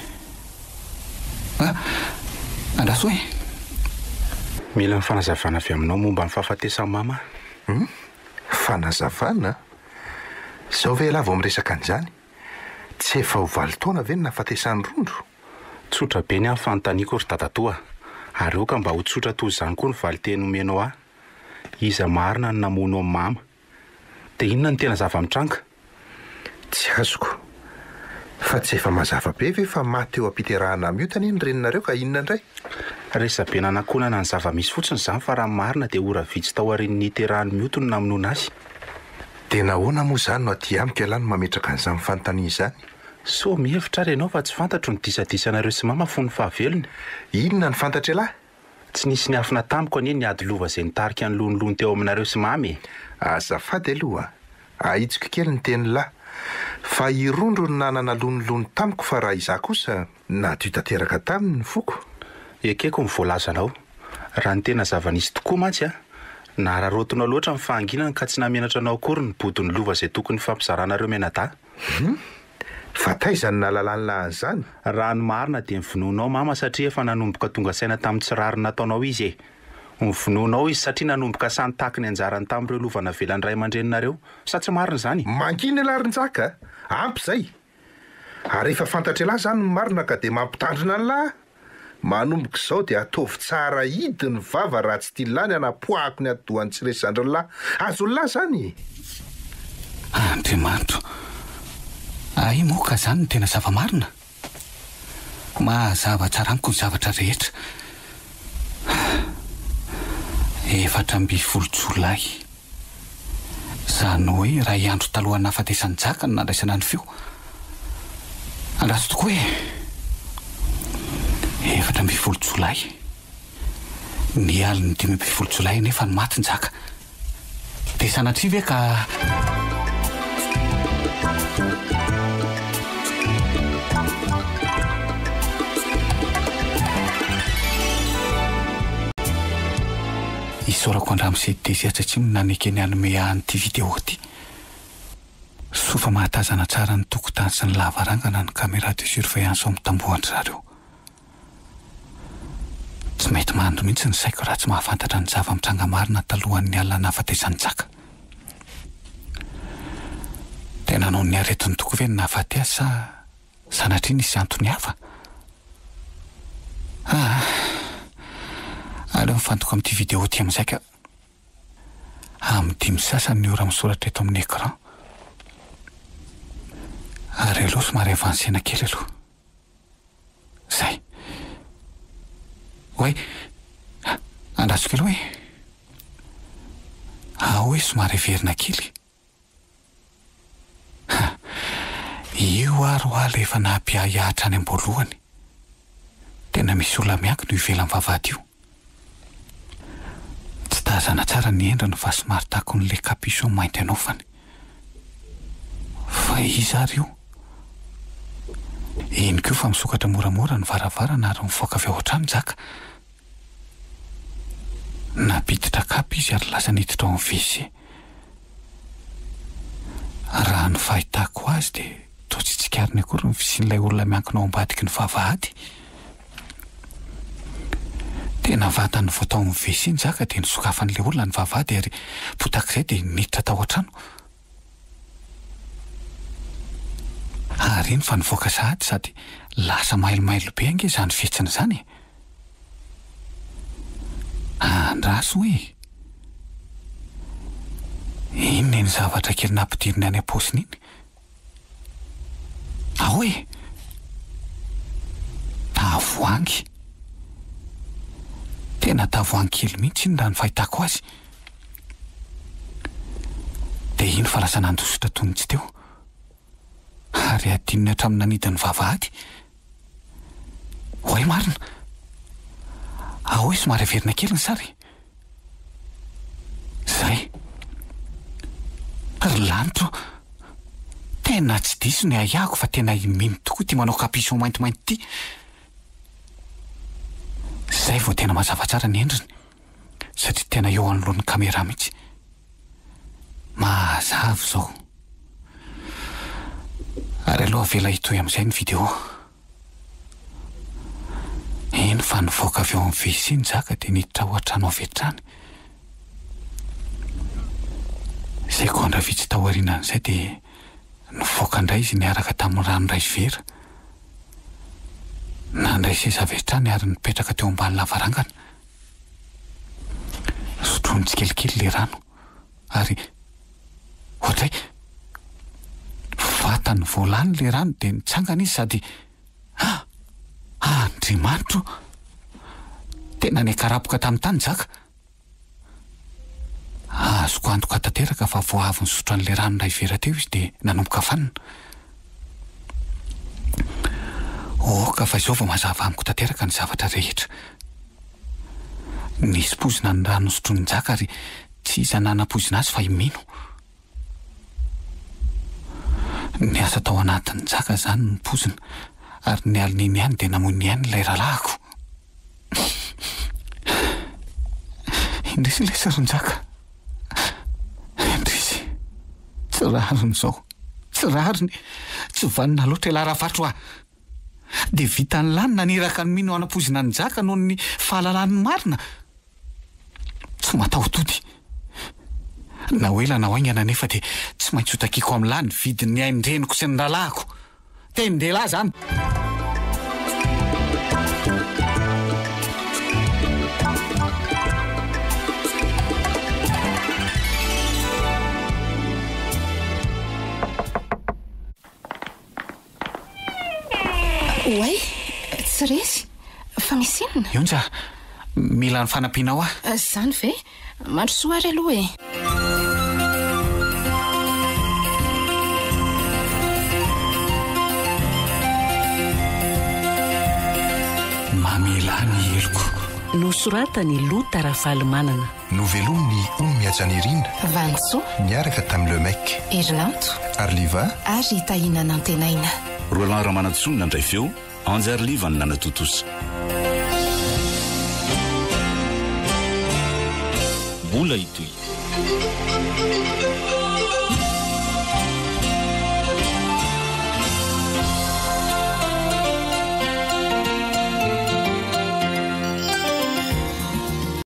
Ah Andaso e Mila ny fanazavana avy aminao momba ny fahafatesany mama hmm? Fanazavana? Zao ve laha vao miresaka an'izany Tsy efa ho valo taona ve ny nafatesany rondro Tsotra be ny amin'ny fanontaniako ry dadatoa Ary eo ka mba ho tsotra toy izany koa ny valiteny omenao ahy Iza marina ny namono amin'ny mama De inona ny tena zava-mitranka Tsy azoko Fa tsy efa mazava be ve fa maty eo ampiterahana amiotany ny reninareo ka inona indray Resa be nanakonana ny zava-misy fotsiny izany fa raha marina dia ora vitsy tao aorian'ny iterahany miotony namonoana azy Dia nahoana moa izany no aty amiko ialany mametraka an'izany fanontania izany So mihevitra ary ianao fa tsy fantatro ny disadisanareo sy mama fony fahavelony Inona ny fantatra lahy Tsy nisy niafina tamiko anie ny ady lova izay nitarika ny lonolony teo aminareo sy mamy Azafady aloha Ahitsiko kely ny teny lahy Fa irondro ny nanana lonolony tamiko fa raha izaho kosa nadio tanteraka taminy ny foko Ekeko mivoalazanao Raha ny tena zava-nisy tokoa mantsy a Nararotina loatra ny fahanginana ka tsy namenatra anao akory ny bodiny lova izay tokony fampizaranareo menada hmm? Fa taizany nalalany lahan'izany Raha ny marina dia mivononao mama satria efa nanomboka tonga saina tamin'ny tsirary nataonao izy e Mivononao izy satria nanomboka sany taky ny anjarany tamin'ireo lovana velany ray aman-dreninareo Sa tsy marina izany Mankiny larin-jaka Ampy zay Ary efa fantatra lahy izany ny marina ka dia mampitandrina ny lahy Manomboka izao dia ataovy tsara hidy ny vava raha tsy tia lany anapoahako ny adohan'ny tsy resandro lahy Azo lahy izany Andriamanitro Ay moka zany ny tena zava-marina Mazava tsara amiko ny zavatra rehetra Efatra amby folo jolay Zany hoe raha iandro talohan'ny nafatesany Jaka no nandraisana ny feo Andraso tokoa e Efatra amby folo jolay Ny aliny dimy amby folo jolay nefa ny maty ny Jaka De sanatria ve ka Isorako andramosy désir satria naneke ny anome an'ity vidéo ty Sofa mahatazana tsara ny tokotany sy ny lavarangana ny caméra de surveillance ao amin'ny tambohany zareo Tsy mety mandro mihitsy ny saiko raha tsy mahafantatra ny zava-mitranga marina talohan'ny alina nafatesany Jaka Tena nanao ny aretiny tokoa ve ny nahafaty azy sa sanatria nisy antony hafa Ah Aleo mifantoka amin'ity vidéo ty amin'izay ka Amin'ny dimy sasany ny ora misoratra eto amin'ny écran Ary aloha somary avansena kely aloha Zay Oe Andraso kely hoe Ah hoe somary verina kely. Io aro ala efa nampiahihahatra any am-boalohany. Tena misy olona mianky no ivelan'ny vavahady io. Tsy tazana tsara ny endriny fa somary tahaka n'le capuchon mainty anaovany. Fa iza ary io? Eny koa fa misokatra moramora ny varavarana ary mivoaka avy ao an-trano jaka. Napiditra kapa izy ary lasa niditra ao amin'ny W C. Raha ny fahitako azy dia toa tsy tsikariny akory ny fisian'ilay olona miankina ao ambadiky ny vavahady. Tena vatany vao tao amin'ny W C ny jaka dia nisokafan'ilay olona ny vavahady ary potak'izay dia niditra tao an-trano. Ary iny fa nivoaka sahady sady lasa mailomailo be ange izany fihetsiny izany. Andraso hoe inona ny zavatra kely nampidiriny any am-paosiny iny? Ahoe tavoangy. Tena tavoangy kely mihitsy iny raha ny fahitako azy. Dia iny fa lasa nandositra tonitsy teo ary adininy hatramin'ny nanidiny vavahady. Hoay marina. Ahoe somary verina kely ny sary. Zay ry lanitro. Tena tsy diso ny ahako fa tena imino tokoa ty manao capuchon maintimainty ty. Zay vao tena mazava tsara ny endriny satria tena eo anoloan'ny kamera mihitsy. Mazava zao. Ary aloha vela hitoy amin'izay ny video. Eny fa nivoaka avy ao amin'ny W C ny jaka dia niditra ao an-trano avy hatrany. Izay koa andra vitsy tao aorianan'izay dia nivoaka indray izy niaraka tamin'ny rano ray vera. Nandray seza avy hatrany ary nipetraka teo ambany lavarangana. Sotrony tsikelikely le rano ary ohatray vatany voalany le rano dia nitsangana izy sady ah, Andriamanitro, tena nikarapoka tamin'ny tany jaka. Azoko antoka tanteraka fa vao avy nisotro an'le rano ray vera teo izy dia nanomboka fanina. Oka fa izao vao mazava amiko tanteraka ny zavatra rehetra. Nisy pozina ny rano sotrony jaka ary tsy iza nanapozina azy fa imino. Ny asa tao anatin'ny jaka zany ny pozina ary ny alin'iny ihany dia namoy ihany ilay rahalahako. Indrisy ilay saron-jaka. Indrisy, tsy rariny zao. Tsy rariny. Tsy vanina loatra ilaravatro ah. Dia vita ny lany naniraka ny mino anapozina ny jaka noho ny fahalalany marina. Tsy mataotody. Na hoela na hoaingana nefa dia tsy maintsy hotakiko amin'ny lany vidiny ny aindreniko sy ny ralahako. Tendela zany. Oay, tsy resy. Fa misy inona? Ionja, mila ny fanampianao ah. Zany ve? Mandrosoa ary aloha e. Mamela ny eloko. Nosoratany Lota Rafalimanana. Novelomny Omy Miajanirina. Vanso niaraka tamin'ny Le Mec. Irlanto Arliva ary Tahina Nantenaina. Roland Ramanatsoa nandray feo, Anjary Liva ny nanatotosa. Bola itoy.